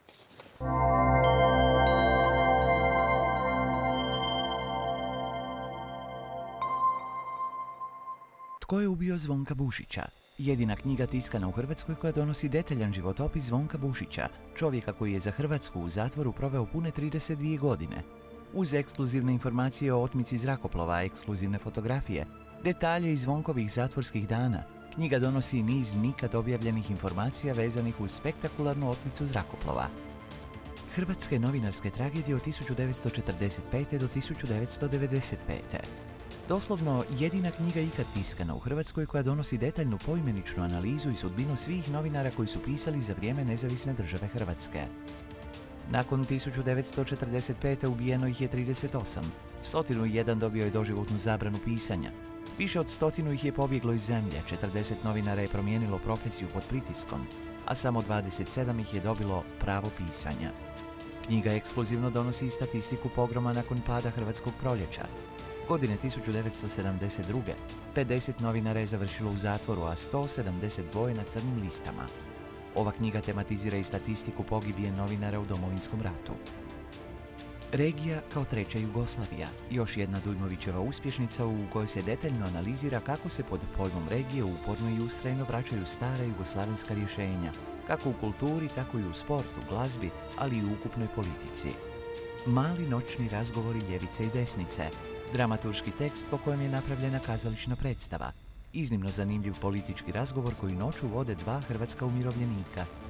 Tko je ubio Zvonka Bušića? Jedina knjiga tiskana u Hrvatskoj koja donosi detaljan životopis Zvonka Bušića, čovjeka koji je za Hrvatsku u zatvoru proveo pune trideset dvije godine. Uz ekskluzivne informacije o otmici zrakoplova, ekskluzivne fotografije, detalje iz Zvonkovih zatvorskih dana, knjiga donosi niz nikad objavljenih informacija vezanih uz spektakularnu otmicu zrakoplova. Hrvatske novinarske tragedije od tisuću devetsto četrdeset pete do tisuću devetsto devedeset pete. Doslovno jedina knjiga ikad tiskana u Hrvatskoj koja donosi detaljnu poimeničnu analizu i sudbinu svih novinara koji su pisali za vrijeme nezavisne države Hrvatske. Nakon tisuću devetsto četrdeset pete ubijeno ih je trideset osam. sto jedan dobio je doživotnu zabranu pisanja. Više od stotinu ih je pobjeglo iz zemlje, četrdeset novinara je promijenilo profesiju pod pritiskom, a samo dvadeset sedam ih je dobilo pravo pisanja. Knjiga ekskluzivno donosi i statistiku pogroma nakon pada Hrvatskog proljeća. Godine tisuću devetsto sedamdeset druge. pedeset novinara je završilo u zatvoru, a sto sedamdeset dva na crnim listama. Ova knjiga tematizira i statistiku pogibije novinara u Domovinskom ratu. Regija kao treća Jugoslavija, još jedna Dujmovićeva uspješnica u kojoj se detaljno analizira kako se pod pojmom regije uporno i ustrajno vraćaju stara jugoslavenska rješenja, kako u kulturi, tako i u sportu, glazbi, ali i u ukupnoj politici. Mali noćni razgovori ljevice i desnice, dramaturški tekst po kojem je napravljena kazališna predstava, iznimno zanimljiv politički razgovor koji noću vode dva hrvatska umirovljenika,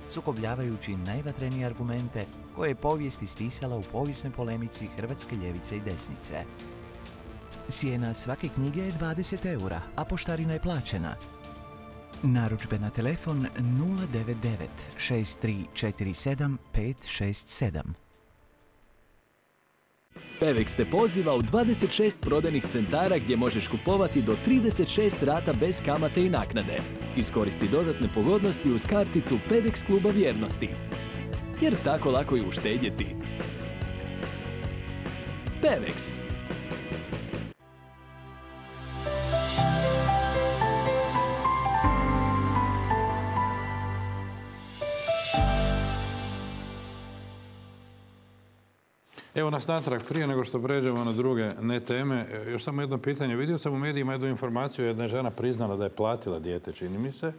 sukobljavajući najvatrenije argumente koje je povijest ispisala u povijesnoj polemici hrvatske ljevice i desnice. Cijena svake knjige je dvadeset eura, a poštarina je plaćena. Narudžbe na telefon nula devet devet šest tri četiri sedam pet šest sedam. Pevex te poziva u dvadeset šest prodajnih centara gdje možeš kupovati do trideset šest rata bez kamate i naknade. Iskoristi dodatne pogodnosti uz karticu Pevex kluba vjernosti. Jer tako lako je uštedjeti. Pevex. Evo nas natrag, prije nego što pređemo na druge ne teme, još samo jedno pitanje. Vidio sam u medijima jednu informaciju, jedna je žena priznala da je platila dijete, čini mi se.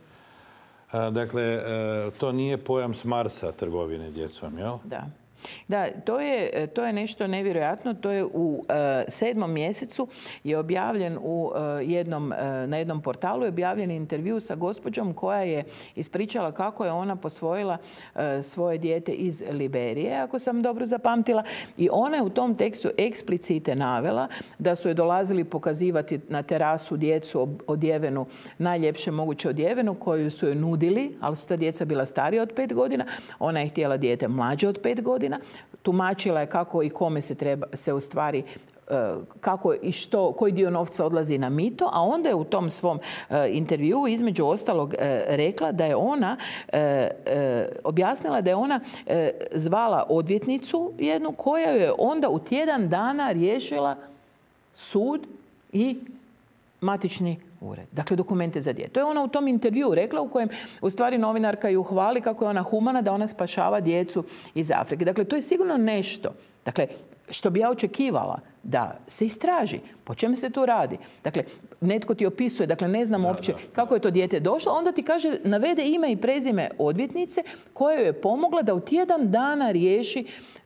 Dakle, to nije pojam s Marsa trgovine djecom, jel? Da. Da, to je, to je nešto nevjerojatno. To je u uh, sedmom mjesecu je objavljen u, uh, jednom, uh, na jednom portalu je objavljen intervju sa gospođom koja je ispričala kako je ona posvojila uh, svoje dijete iz Liberije, ako sam dobro zapamtila. I ona je u tom tekstu eksplicite navela da su je dolazili pokazivati na terasu djecu odjevenu, najljepše moguće odjevenu, koju su joj nudili, ali su ta djeca bila starija od pet godina. Ona je htjela dijete mlađe od pet godina. Tumačila je kako i kome se treba, se u stvari kako i što, koji dio novca odlazi na mito, a onda je u tom svom uh, intervjuu između ostalog uh, rekla da je ona uh, uh, objasnila da je ona uh, zvala odvjetnicu jednu koja je onda u tjedan dana riješila sud i matični ured. Dakle, dokumente za dijete. To je ona u tom intervjuu rekla u kojem u stvari novinarka ju hvali kako je ona humana, da ona spašava djecu iz Afrike. Dakle, to je sigurno nešto. Dakle, što bi ja očekivala da se istraži. Po čemu se tu radi? Dakle, netko ti opisuje, dakle, ne znam uopće kako je to dijete došlo, onda ti kaže, navede ime i prezime odvjetnice koja joj je pomogla da u tjedan dana riješi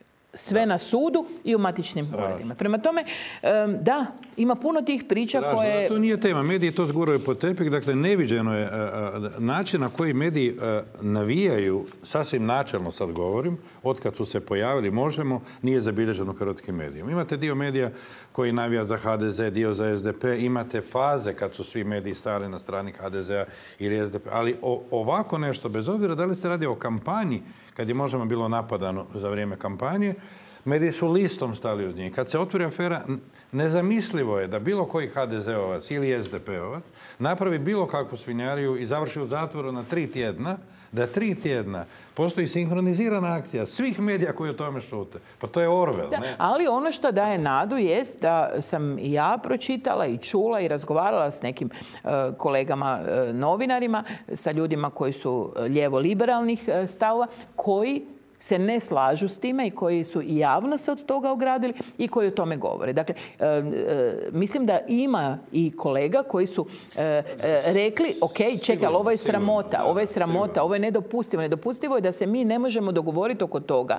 sve na sudu i u matičnim uredima. Prema tome, da, ima puno tih priča Strašno. koje... To nije tema. Mediji to zguraju pod tepih. Dakle, neviđeno je način na koji mediji navijaju, sasvim načelno sad govorim, otkad su se pojavili, možemo, nije zabilježeno hrvatskim medijima. Imate dio medija koji navija za ha de ze, dio za es de pe. Imate faze kad su svi mediji stali na strani ha de zea ili es de pe. Ali ovako nešto, bez obzira da li se radi o kampanji, kad je možemo bilo napadano za vrijeme kampanje, mediji su listom stali od njih. Kad se otvori afera, nezamislivo je da bilo koji ha de zeovac ili es de peovac napravi bilo kakvu svinjariju i završi u zatvoru na tri tjedna, da tri tjedna postoji sinkronizirana akcija svih medija koji o tome šute. Pa to je Orwell, da, ne? Ali ono što daje nadu jest da sam i ja pročitala i čula i razgovarala s nekim uh, kolegama uh, novinarima, sa ljudima koji su lijevo-liberalnih uh, stavova, koji se ne slažu s time i koji su i javno se od toga ogradili i koji o tome govore. Dakle, e, e, mislim da ima i kolega koji su e, e, rekli, ok, čekaj, ali ovo je sramota, ovo je sramota, ovo je nedopustivo. Nedopustivo je da se mi ne možemo dogovoriti oko toga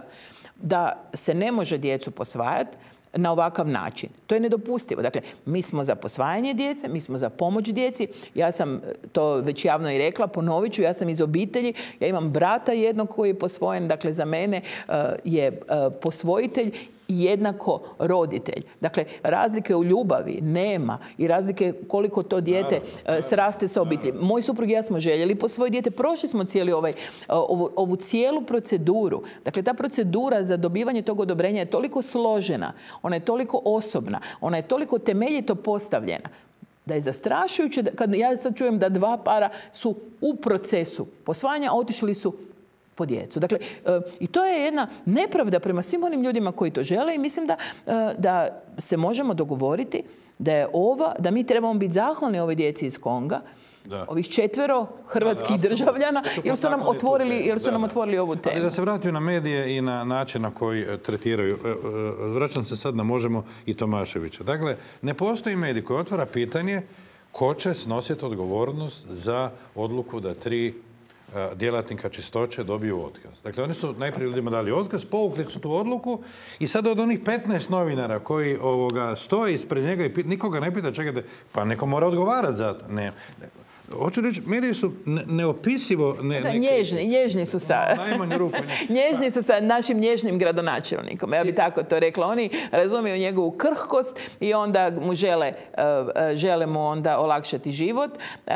da se ne može djecu posvajati na ovakav način. To je nedopustivo. Dakle, mi smo za posvajanje djece, mi smo za pomoć djeci. Ja sam to već javno i rekla, ponovit ću, ja sam iz obitelji, ja imam brata jednog koji je posvojen, dakle za mene uh, je uh, posvojitelj jednako roditelj. Dakle, razlike u ljubavi nema i razlike koliko to dijete sraste sa obitelji. Moj suprug i ja smo željeli posvojiti dijete. Prošli smo cijeli ovaj, ovu, ovu cijelu proceduru. Dakle, ta procedura za dobivanje tog odobrenja je toliko složena, ona je toliko osobna, ona je toliko temeljito postavljena da je zastrašujuće kad ja sad čujem da dva para su u procesu posvajanja, otišli su po djecu. Dakle, e, i to je jedna nepravda prema svim onim ljudima koji to žele i mislim da, e, da se možemo dogovoriti da je ova, da mi trebamo biti zahvalni ovoj djeci iz Konga, da. Ovih četvero hrvatskih da, da, državljana, jer su nam otvorili, jer su da, nam otvorili ovu temu. Ali da se vratim na medije i na način na koji tretiraju. Vraćam se sad na Možemo i Tomaševića. Dakle, ne postoji medij koji otvara pitanje ko će snositi odgovornost za odluku da tri djelatnika čistoće dobiju otkaz. Dakle, oni su najprije ljudima dali otkaz, povukli su tu odluku i sad od onih petnaest novinara koji ovoga stoje ispred njega i nikoga ne pita, čekajte, pa neko mora odgovarati za to. Ne. Hoću reći, mediji su neopisivo... Ne, da, nježni, nježni su sa... Najmanju ruku. Nježni su sa našim nježnim gradonačelnikom. Ja bi tako to rekla. Oni razumiju njegovu krhkost i onda mu žele, žele mu onda olakšati život.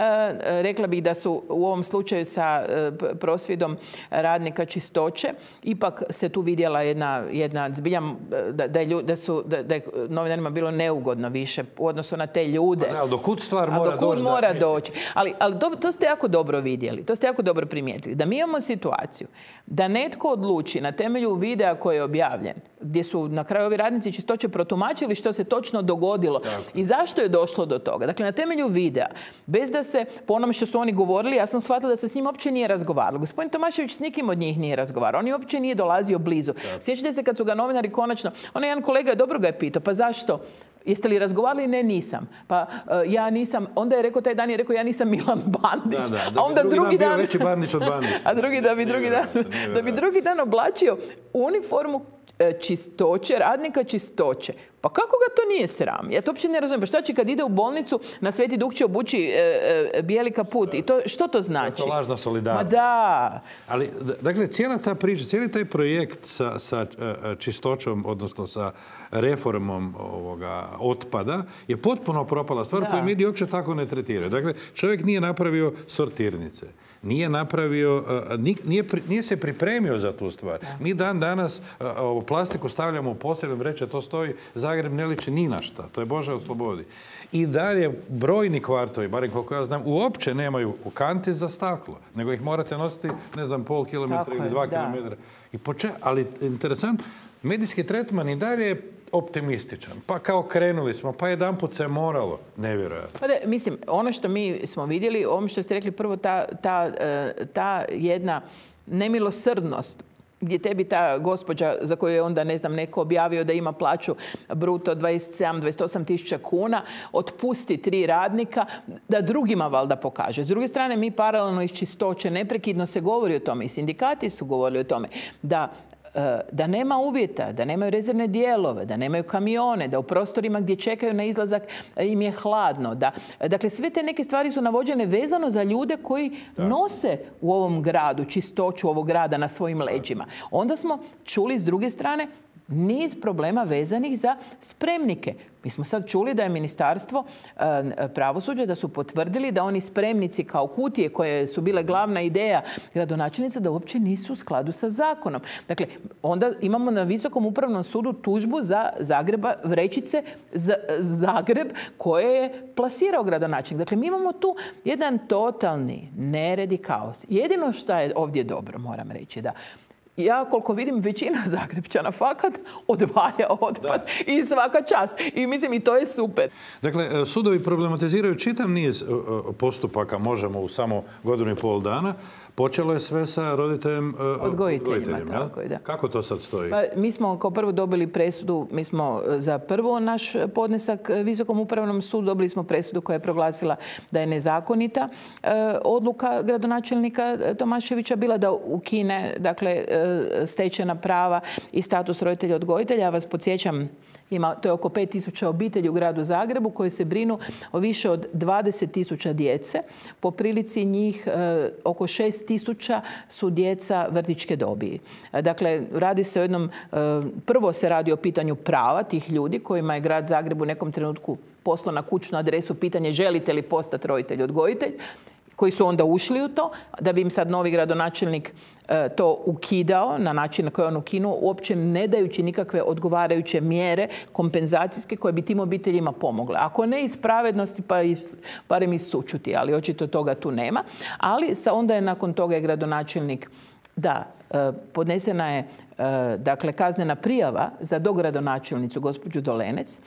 Rekla bih da su u ovom slučaju sa prosvjedom radnika čistoće ipak se tu vidjela jedna, jedna zbiljam da, da, je, da, su, da, da je novinarima bilo neugodno više u odnosu na te ljude. Pa da, ali do kud stvar mora doći? Do kud mora doći. Ali, ali do, to ste jako dobro vidjeli, to ste jako dobro primijetili. Da mi imamo situaciju da netko odluči na temelju videa koji je objavljen, gdje su na kraju ovi radnici čistoće protumačili što se točno dogodilo tako. I zašto je došlo do toga. Dakle, na temelju videa, bez da se, po onome što su oni govorili, ja sam shvatila da se s njim uopće nije razgovaralo. Gospodin Tomašević s nikim od njih nije razgovarao. On je uopće nije dolazio blizu. Tako. Sjećate se kad su ga novinari konačno, onaj jedan kolega je dobro ga je pitao, pa zašto? Jeste li razgovarali? Ne, nisam. Pa uh, ja nisam, onda je rekao, taj dan je rekao, ja nisam Milan Bandić. Da, da, da a onda drugi, drugi dan, dan... bio veći Bandić od Bandića. A drugi da bi drugi dan, da bi drugi dan oblačio uniformu čistoće, radnika čistoće. Pa kako ga to nije sram? Ja to uopće ne razumijem. Pa šta će kad ide u bolnicu na Sveti Duh će obući e, e, bijeli kaput? I to, što to znači? To je lažna solidarnost. Ma da. Ali, dakle, cijela ta priča, cijeli taj projekt sa, sa čistoćom, odnosno sa reformom ovoga otpada, je potpuno propala stvar koju mediji uopće tako ne tretiraju. Dakle, čovjek nije napravio sortirnice. Nije napravio, nije, nije se pripremio za tu stvar. Da. Mi dan danas ovu plastiku stavljamo u posebne vreće, to stoji, Zagreb ne liči ni na šta. To je Bože oslobodi. I dalje brojni kvartovi, barem koliko ja znam, uopće nemaju kanti za staklo, nego ih morate nositi, ne znam, pol kilometra ili dva kilometra. I poče, ali interesantno, medijski tretman i dalje je optimističan. Pa kao krenuli smo, pa jedanput se moralo. Nevjerojatno. Pa da, mislim, ono što mi smo vidjeli, ovo što ste rekli prvo, ta, ta, ta jedna nemilosrdnost gdje tebi ta gospođa za koju je onda, ne znam, neko objavio da ima plaću bruto dvadeset sedam do dvadeset osam tisuća kuna, otpusti tri radnika, da drugima valjda pokaže. S druge strane, mi paralelno iz čistoće neprekidno se govori o tome i sindikati su govorili o tome da da nema uvjeta, da nemaju rezervne dijelove, da nemaju kamione, da u prostorima gdje čekaju na izlazak im je hladno. Da, dakle, sve te neke stvari su navođene vezano za ljude koji da. nose u ovom gradu čistoću ovog grada na svojim leđima. Onda smo čuli s druge strane niz problema vezanih za spremnike. Mi smo sad čuli da je ministarstvo pravosuđa da su potvrdili da oni spremnici kao kutije koje su bile glavna ideja gradonačelnice da uopće nisu u skladu sa zakonom. Dakle, onda imamo na Visokom upravnom sudu tužbu za Zagreba, vrećice za Zagreb koje je plasirao gradonačelnik. Dakle, mi imamo tu jedan totalni nered i kaos. Jedino što je ovdje dobro, moram reći, da ja, koliko vidim, većina Zagrepčana fakat odvaja otpad da. I svaka čast. I mislim, i to je super. Dakle, sudovi problematiziraju čitav niz postupaka, možemo u samo godinu i pol dana. Počelo je sve sa roditeljem odgojiteljima. odgojiteljima tako, da. Kako to sad stoji? Pa, mi smo kao prvo dobili presudu, mi smo za prvo naš podnesak Visokom upravnom sudu dobili smo presudu koja je proglasila da je nezakonita e, odluka gradonačelnika Tomaševića bila da ukine, dakle, e, stečena prava i status roditelja odgojitelja. Ja vas podsjećam, ima, to je oko pet tisuća obitelji u gradu Zagrebu koji se brinu o više od dvadeset tisuća djece. Po prilici njih e, oko šest tisuća su djeca vrtićke dobi. E, dakle, radi se o jednom, e, prvo se radi o pitanju prava tih ljudi kojima je grad Zagreb u nekom trenutku poslao na kućnu adresu pitanje želite li postati roditelj odgojitelj, koji su onda ušli u to, da bi im sad novi gradonačelnik e, to ukidao na način na koji on ukinuo, uopće ne dajući nikakve odgovarajuće mjere kompenzacijske koje bi tim obiteljima pomogle. Ako ne iz pravednosti, pa iz, barem iz sućuti, ali očito toga tu nema. Ali sa, onda je nakon toga je gradonačelnik, da, e, podnesena je e, dakle, kaznena prijava za dogradonačelnicu gospođu Dolenec,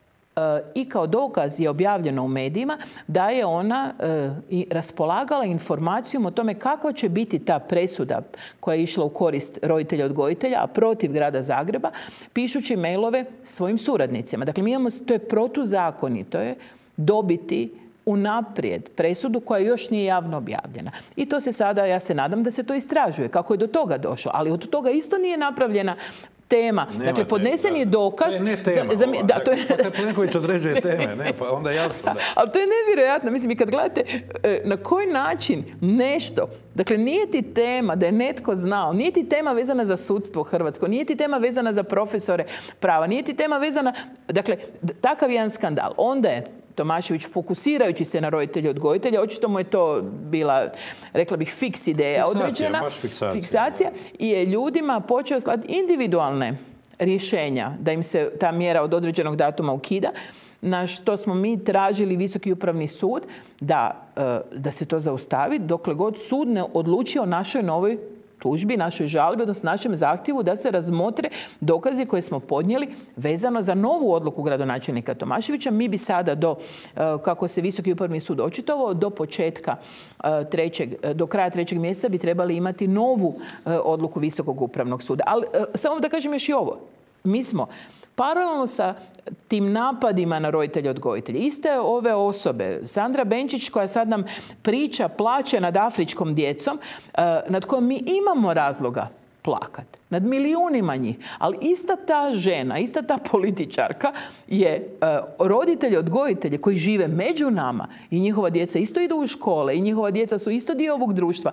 i kao dokaz je objavljeno u medijima da je ona e, i raspolagala informacijom o tome kakva će biti ta presuda koja je išla u korist roditelja odgojitelja, a protiv grada Zagreba, pišući mailove svojim suradnicima. Dakle, mi imamo, to je protuzakonito je dobiti unaprijed presudu koja još nije javno objavljena. I to se sada, ja se nadam da se to istražuje, kako je do toga došlo. Ali od toga isto nije napravljena tema. Dakle, podnesen je dokaz... To je ne tema. Za, za, da, to je, dakle, Plenković određuje teme, ne, pa onda jasno. Da. Ali to je nevjerojatno. Mislim, i kad gledate na koji način nešto, dakle, nije ti tema da je netko znao, nije ti tema vezana za sudstvo hrvatsko, nije ti tema vezana za profesore prava, nije ti tema vezana... Dakle, takav jedan skandal. Onda je Tomašević, fokusirajući se na roditelje odgojitelja, očito mu je to bila, rekla bih, fiks ideja fiksacija, određena. baš fiksacija. Fiksacija. I je ljudima počeo slati individualne rješenja da im se ta mjera od određenog datuma ukida, na što smo mi tražili Visoki upravni sud da, da se to zaustavi dokle god sud ne odluči o našoj novoj tužbi, našoj žalbi, odnosno našem zahtjevu da se razmotre dokazi koje smo podnijeli vezano za novu odluku gradonačelnika Tomaševića. Mi bi sada do, kako se Visoki upravni sud očitovao, do početka trećeg, do kraja trećeg mjeseca bi trebali imati novu odluku Visokog upravnog suda. Ali samo da kažem još i ovo. Mi smo paralelno sa tim napadima na roditelje odgojitelje, iste ove osobe, Sandra Benčić koja sad nam priča, plače nad afričkom djecom, nad kojom mi imamo razloga plakat, nad milijunima njih. Ali ista ta žena, ista ta političarka je roditelji, odgojitelji koji žive među nama i njihova djeca isto idu u škole i njihova djeca su isto dio ovog društva,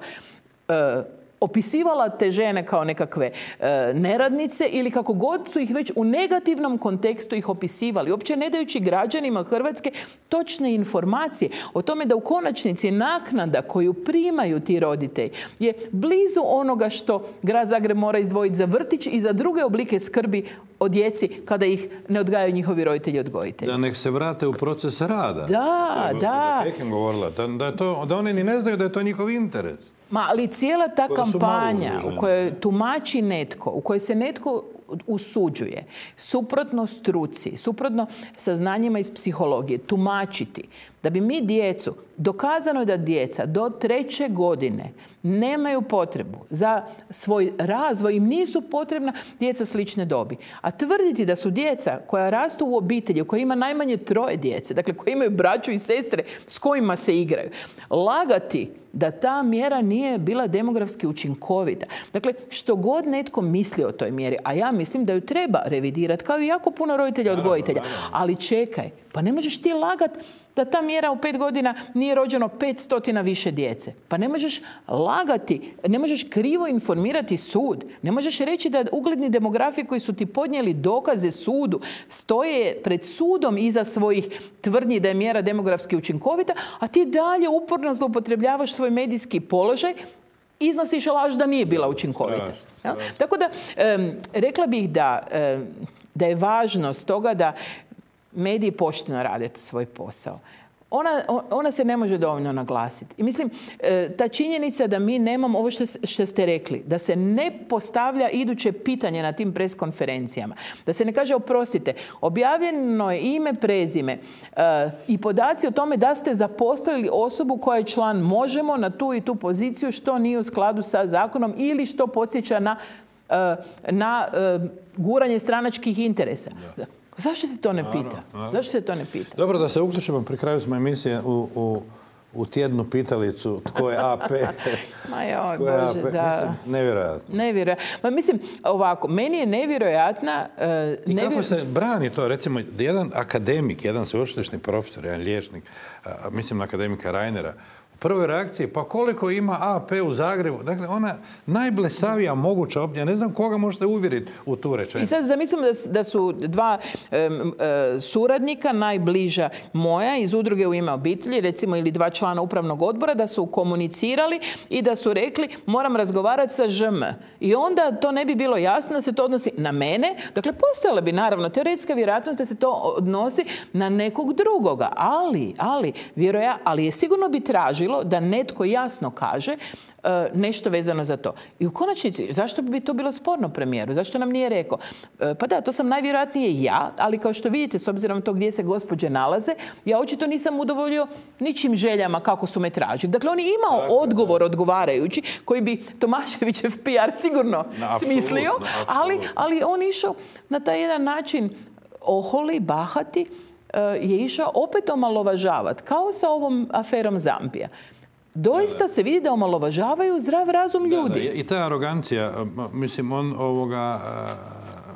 opisivala te žene kao nekakve e, neradnice ili kako god su ih već u negativnom kontekstu ih opisivali, uopće ne dajući građanima Hrvatske točne informacije o tome da u konačnici naknada koju primaju ti roditelji je blizu onoga što Grad Zagreb mora izdvojiti za vrtić i za druge oblike skrbi o djeci kada ih ne odgajaju njihovi roditelji odgojitelji. Da nek se vrate u proces rada. Da, da. Kekin govorila, da, da, je to, da oni ni ne znaju da je to njihov interes. Ma, ali cijela ta kampanja u kojoj tumači netko, u kojoj se netko usuđuje, suprotno struci, suprotno saznanjima iz psihologije, tumačiti da bi mi djecu, dokazano je da djeca do treće godine nemaju potrebu za svoj razvoj, im nisu potrebna djeca slične dobi. A tvrditi da su djeca koja rastu u obitelji, koja ima najmanje troje djece, dakle koji imaju braću i sestre s kojima se igraju, lagati da ta mjera nije bila demografski učinkovita. Dakle, što god netko misli o toj mjeri, a ja mislim da ju treba revidirati, kao i jako puno roditelja odgojitelja. Ali čekaj, pa ne možeš ti lagat da ta mjera u pet godina nije rođeno pet stotina više djece. Pa ne možeš lagati, ne možeš krivo informirati sud. Ne možeš reći da ugledni demografi koji su ti podnijeli dokaze sudu stoje pred sudom iza svojih tvrdnji da je mjera demografski učinkovita, a ti dalje uporno zloupotrebljavaš svoj medijski položaj, iznosiš laž da nije bila učinkovita. Ja? Tako da, um, rekla bih da, um, da je važnost toga da mediji pošteno rade svoj posao. Ona, ona se ne može dovoljno naglasiti. I mislim, ta činjenica da mi nemamo ovo što, što ste rekli, da se ne postavlja iduće pitanje na tim preskonferencijama, da se ne kaže oprostite, objavljeno je ime, prezime uh, i podaci o tome da ste zaposlili osobu koja je član Možemo na tu i tu poziciju što nije u skladu sa zakonom ili što podsjeća na, uh, na uh, guranje stranačkih interesa. Da. Zašto se to ne pita? Naravno, naravno. Zašto se to ne pita? Dobro, da se uključimo pri kraju smo emisije u, u, u tjednu pitalicu tko je A P. Ma joj, Bože, da. Mislim, nevjerojatno. Nevjerojatno. Ma mislim, ovako, meni je nevjerojatna... Uh, I nevjer... kako se brani to? Recimo, jedan akademik, jedan sveučilišni profesor, jedan liječnik, uh, mislim na akademika Reinera, u prvoj reakciji, pa koliko ima A P u Zagrebu? Dakle, ona najblesavija moguća opcija. Ne znam koga možete uvjeriti u tu rečenicu. I sad zamislimo da, da su dva um, uh, suradnika, najbliža moja, iz udruge U ime obitelji, recimo, ili dva člana upravnog odbora, da su komunicirali i da su rekli moram razgovarati sa Ž M. I onda to ne bi bilo jasno da se to odnosi na mene. Dakle, postojala bi naravno teoretska vjerojatnost da se to odnosi na nekog drugoga. Ali, ali, vjeroja, ali je sigurno bi tražilo da netko jasno kaže uh, nešto vezano za to. I u konačnici, zašto bi to bilo sporno premijeru? Zašto nam nije rekao? Uh, pa da, to sam najvjerojatnije ja, ali kao što vidite, s obzirom to gdje se gospođe nalaze, ja očito nisam udovoljio ničim željama kako su me tražili. Dakle, on je imao dakle, odgovor odgovarajući koji bi Tomaševićev P R sigurno na, smislio, na, ali, ali on išao na taj jedan način oholi, bahati, je išao opet omalovažavati, kao sa ovom aferom Zambija. Doista da, da. se vidi da omalovažavaju zdrav razum ljudi. Da, da. I ta arogancija, mislim, on ovoga,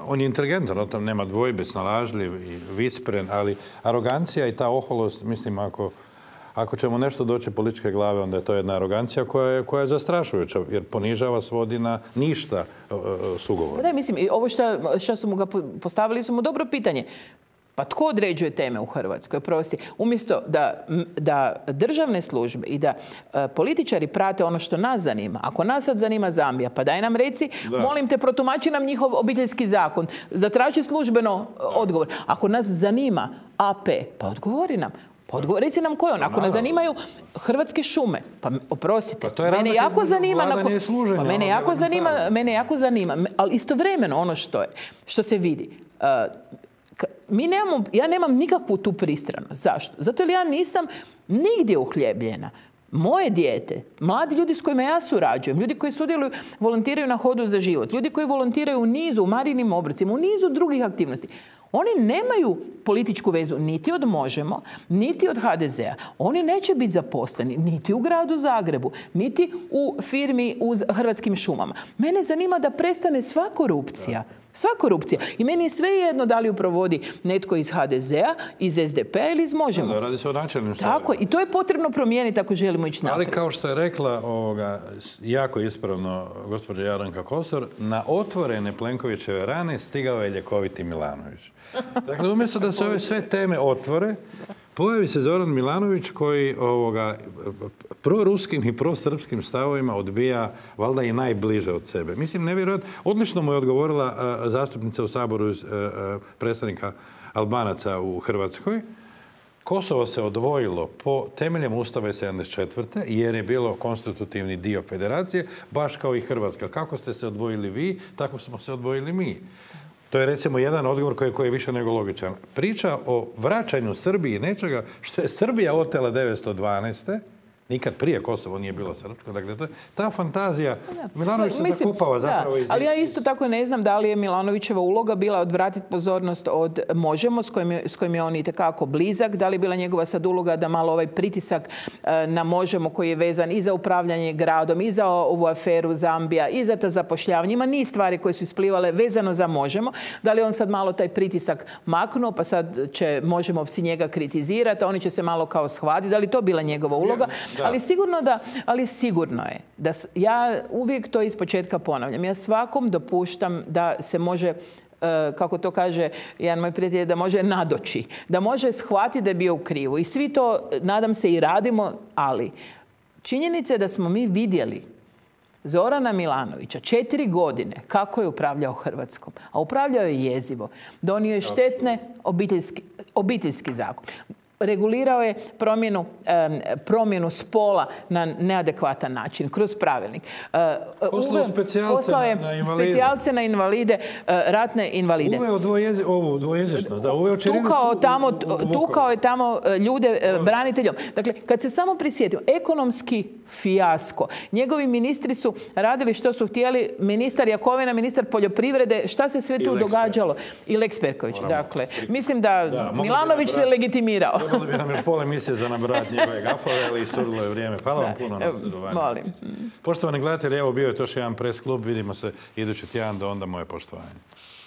on je inteligentan, o tom nema dvojbe, snalažljiv i vispren, ali arogancija i ta oholost, mislim, ako, ako ćemo nešto doći političke glave, onda je to jedna arogancija koja je, koja je zastrašujuća, jer ponižava, svodi na ništa sugovor. Da, mislim, ovo što, što su mu ga postavili su mu dobro pitanje. Pa tko određuje teme u Hrvatskoj? Prosti. Umjesto da, da državne službe i da e, političari prate ono što nas zanima. Ako nas sad zanima Zambija, pa daj nam reci, da. molim te, protumači nam njihov obiteljski zakon. Zatraži službeno da. odgovor. Ako nas zanima A P, pa odgovori nam. Pa odgovor, reci nam ko je on. Ako nas zanimaju Hrvatske šume, pa oprostite, pa mene jako zanima, nakon, pa mene jako zanima, mene jako zanima, ali istovremeno ono što je, što se vidi. Uh, Mi nemamo, ja nemam nikakvu tu pristranost. Zašto? Zato jer ja nisam nigdje uhljebljena. Moje dijete, mladi ljudi s kojima ja surađujem, ljudi koji sudjeluju, volontiraju na Hodu za život, ljudi koji volontiraju u nizu, u Marijinim obrocima, u nizu drugih aktivnosti. Oni nemaju političku vezu niti od Možemo, niti od H D Z-a. Oni neće biti zaposleni niti u gradu Zagrebu, niti u firmi uz Hrvatskim šumama. Mene zanima da prestane sva korupcija. Sva korupcija. I meni je svejedno da li ju provodi netko iz H D Z-a, iz S D P-a ili iz Možemo. Da, radi se o načelnim stvarima. Tako, i to je potrebno promijeniti ako želimo ići naprijed. Ali kao što je rekla ovoga, jako ispravno gospođa Jadranka Kosor, na otvorene Plenkovićeve rane stigao je ljekoviti Milanović. Dakle, umjesto da se ove sve teme otvore, pojavi se Zoran Milanović koji ovoga, proruskim i prosrpskim stavovima odbija valjda i najbliže od sebe. Mislim, nevjerojatno. Odlično mu je odgovorila uh, zastupnica u Saboru iz uh, predstavnika Albanaca u Hrvatskoj. Kosovo se odvojilo po temeljem Ustava sedamdeset četvrte jer je bilo konstitutivni dio federacije, baš kao i Hrvatska. Kako ste se odvojili vi, tako smo se odvojili mi. To je recimo jedan odgovor koji, koji je više nego logičan. Priča o vraćanju Srbiji nečega što je Srbija otela devetsto dvanaeste. Nikad prije Kosovo nije bilo srpsko. Dakle, to je ta fantazija. Milanović se zakupava zapravo iz... Ali ja isto tako ne znam da li je Milanovićeva uloga bila odvratiti pozornost od Možemo, s kojim je, s kojim je on itekako blizak. Da li je bila njegova sad uloga da malo ovaj pritisak na Možemo koji je vezan i za upravljanje gradom, i za ovu aferu Zambija, i za ta zapošljavanje. Ima niz stvari koje su isplivale vezano za Možemo. Da li on sad malo taj pritisak maknuo, pa sad će Možemovci njega kritizirati, a oni će se malo kao shvatiti. Da li to bila njegova uloga? Da. Ali sigurno da, ali sigurno je da ja uvijek to ispočetka ponavljam. Ja svakom dopuštam da se može, kako to kaže jedan moj prijatelj, da može nadoći, da može shvatiti da je bio u krivu. I svi to, nadam se, i radimo, ali činjenica je da smo mi vidjeli Zorana Milanovića četiri godine kako je upravljao Hrvatskom. A upravljao je jezivo. Donio je štetne obiteljski, obiteljski zakon. Regulirao je promjenu, um, promjenu spola na neadekvatan način, kroz pravilnik. Uh, poslao specijalce na invalide. Specijalce na invalide, uh, ratne invalide. Uveo dvojezi, ovu dvojezičnost, da, uveo ćirilicu. Tukao tamo, tukao je tamo ljude uh, braniteljom. Dakle, kad se samo prisjetimo, ekonomski fijasko. Njegovi ministri su radili što su htjeli. Ministar Jakovina, ministar poljoprivrede, šta se sve tu događalo? I Lex Perković. Dakle, mislim da, da Milanović se legitimirao. Trebalo bi nam još pola emisije za nabrati njegove gafove, ali isturilo je vrijeme. Hvala vam puno na sudjelovanju. Molim. Poštovani gledatelji, evo bio je to još jedan press klub. Vidimo se idući tjedan, do onda moje poštovanje.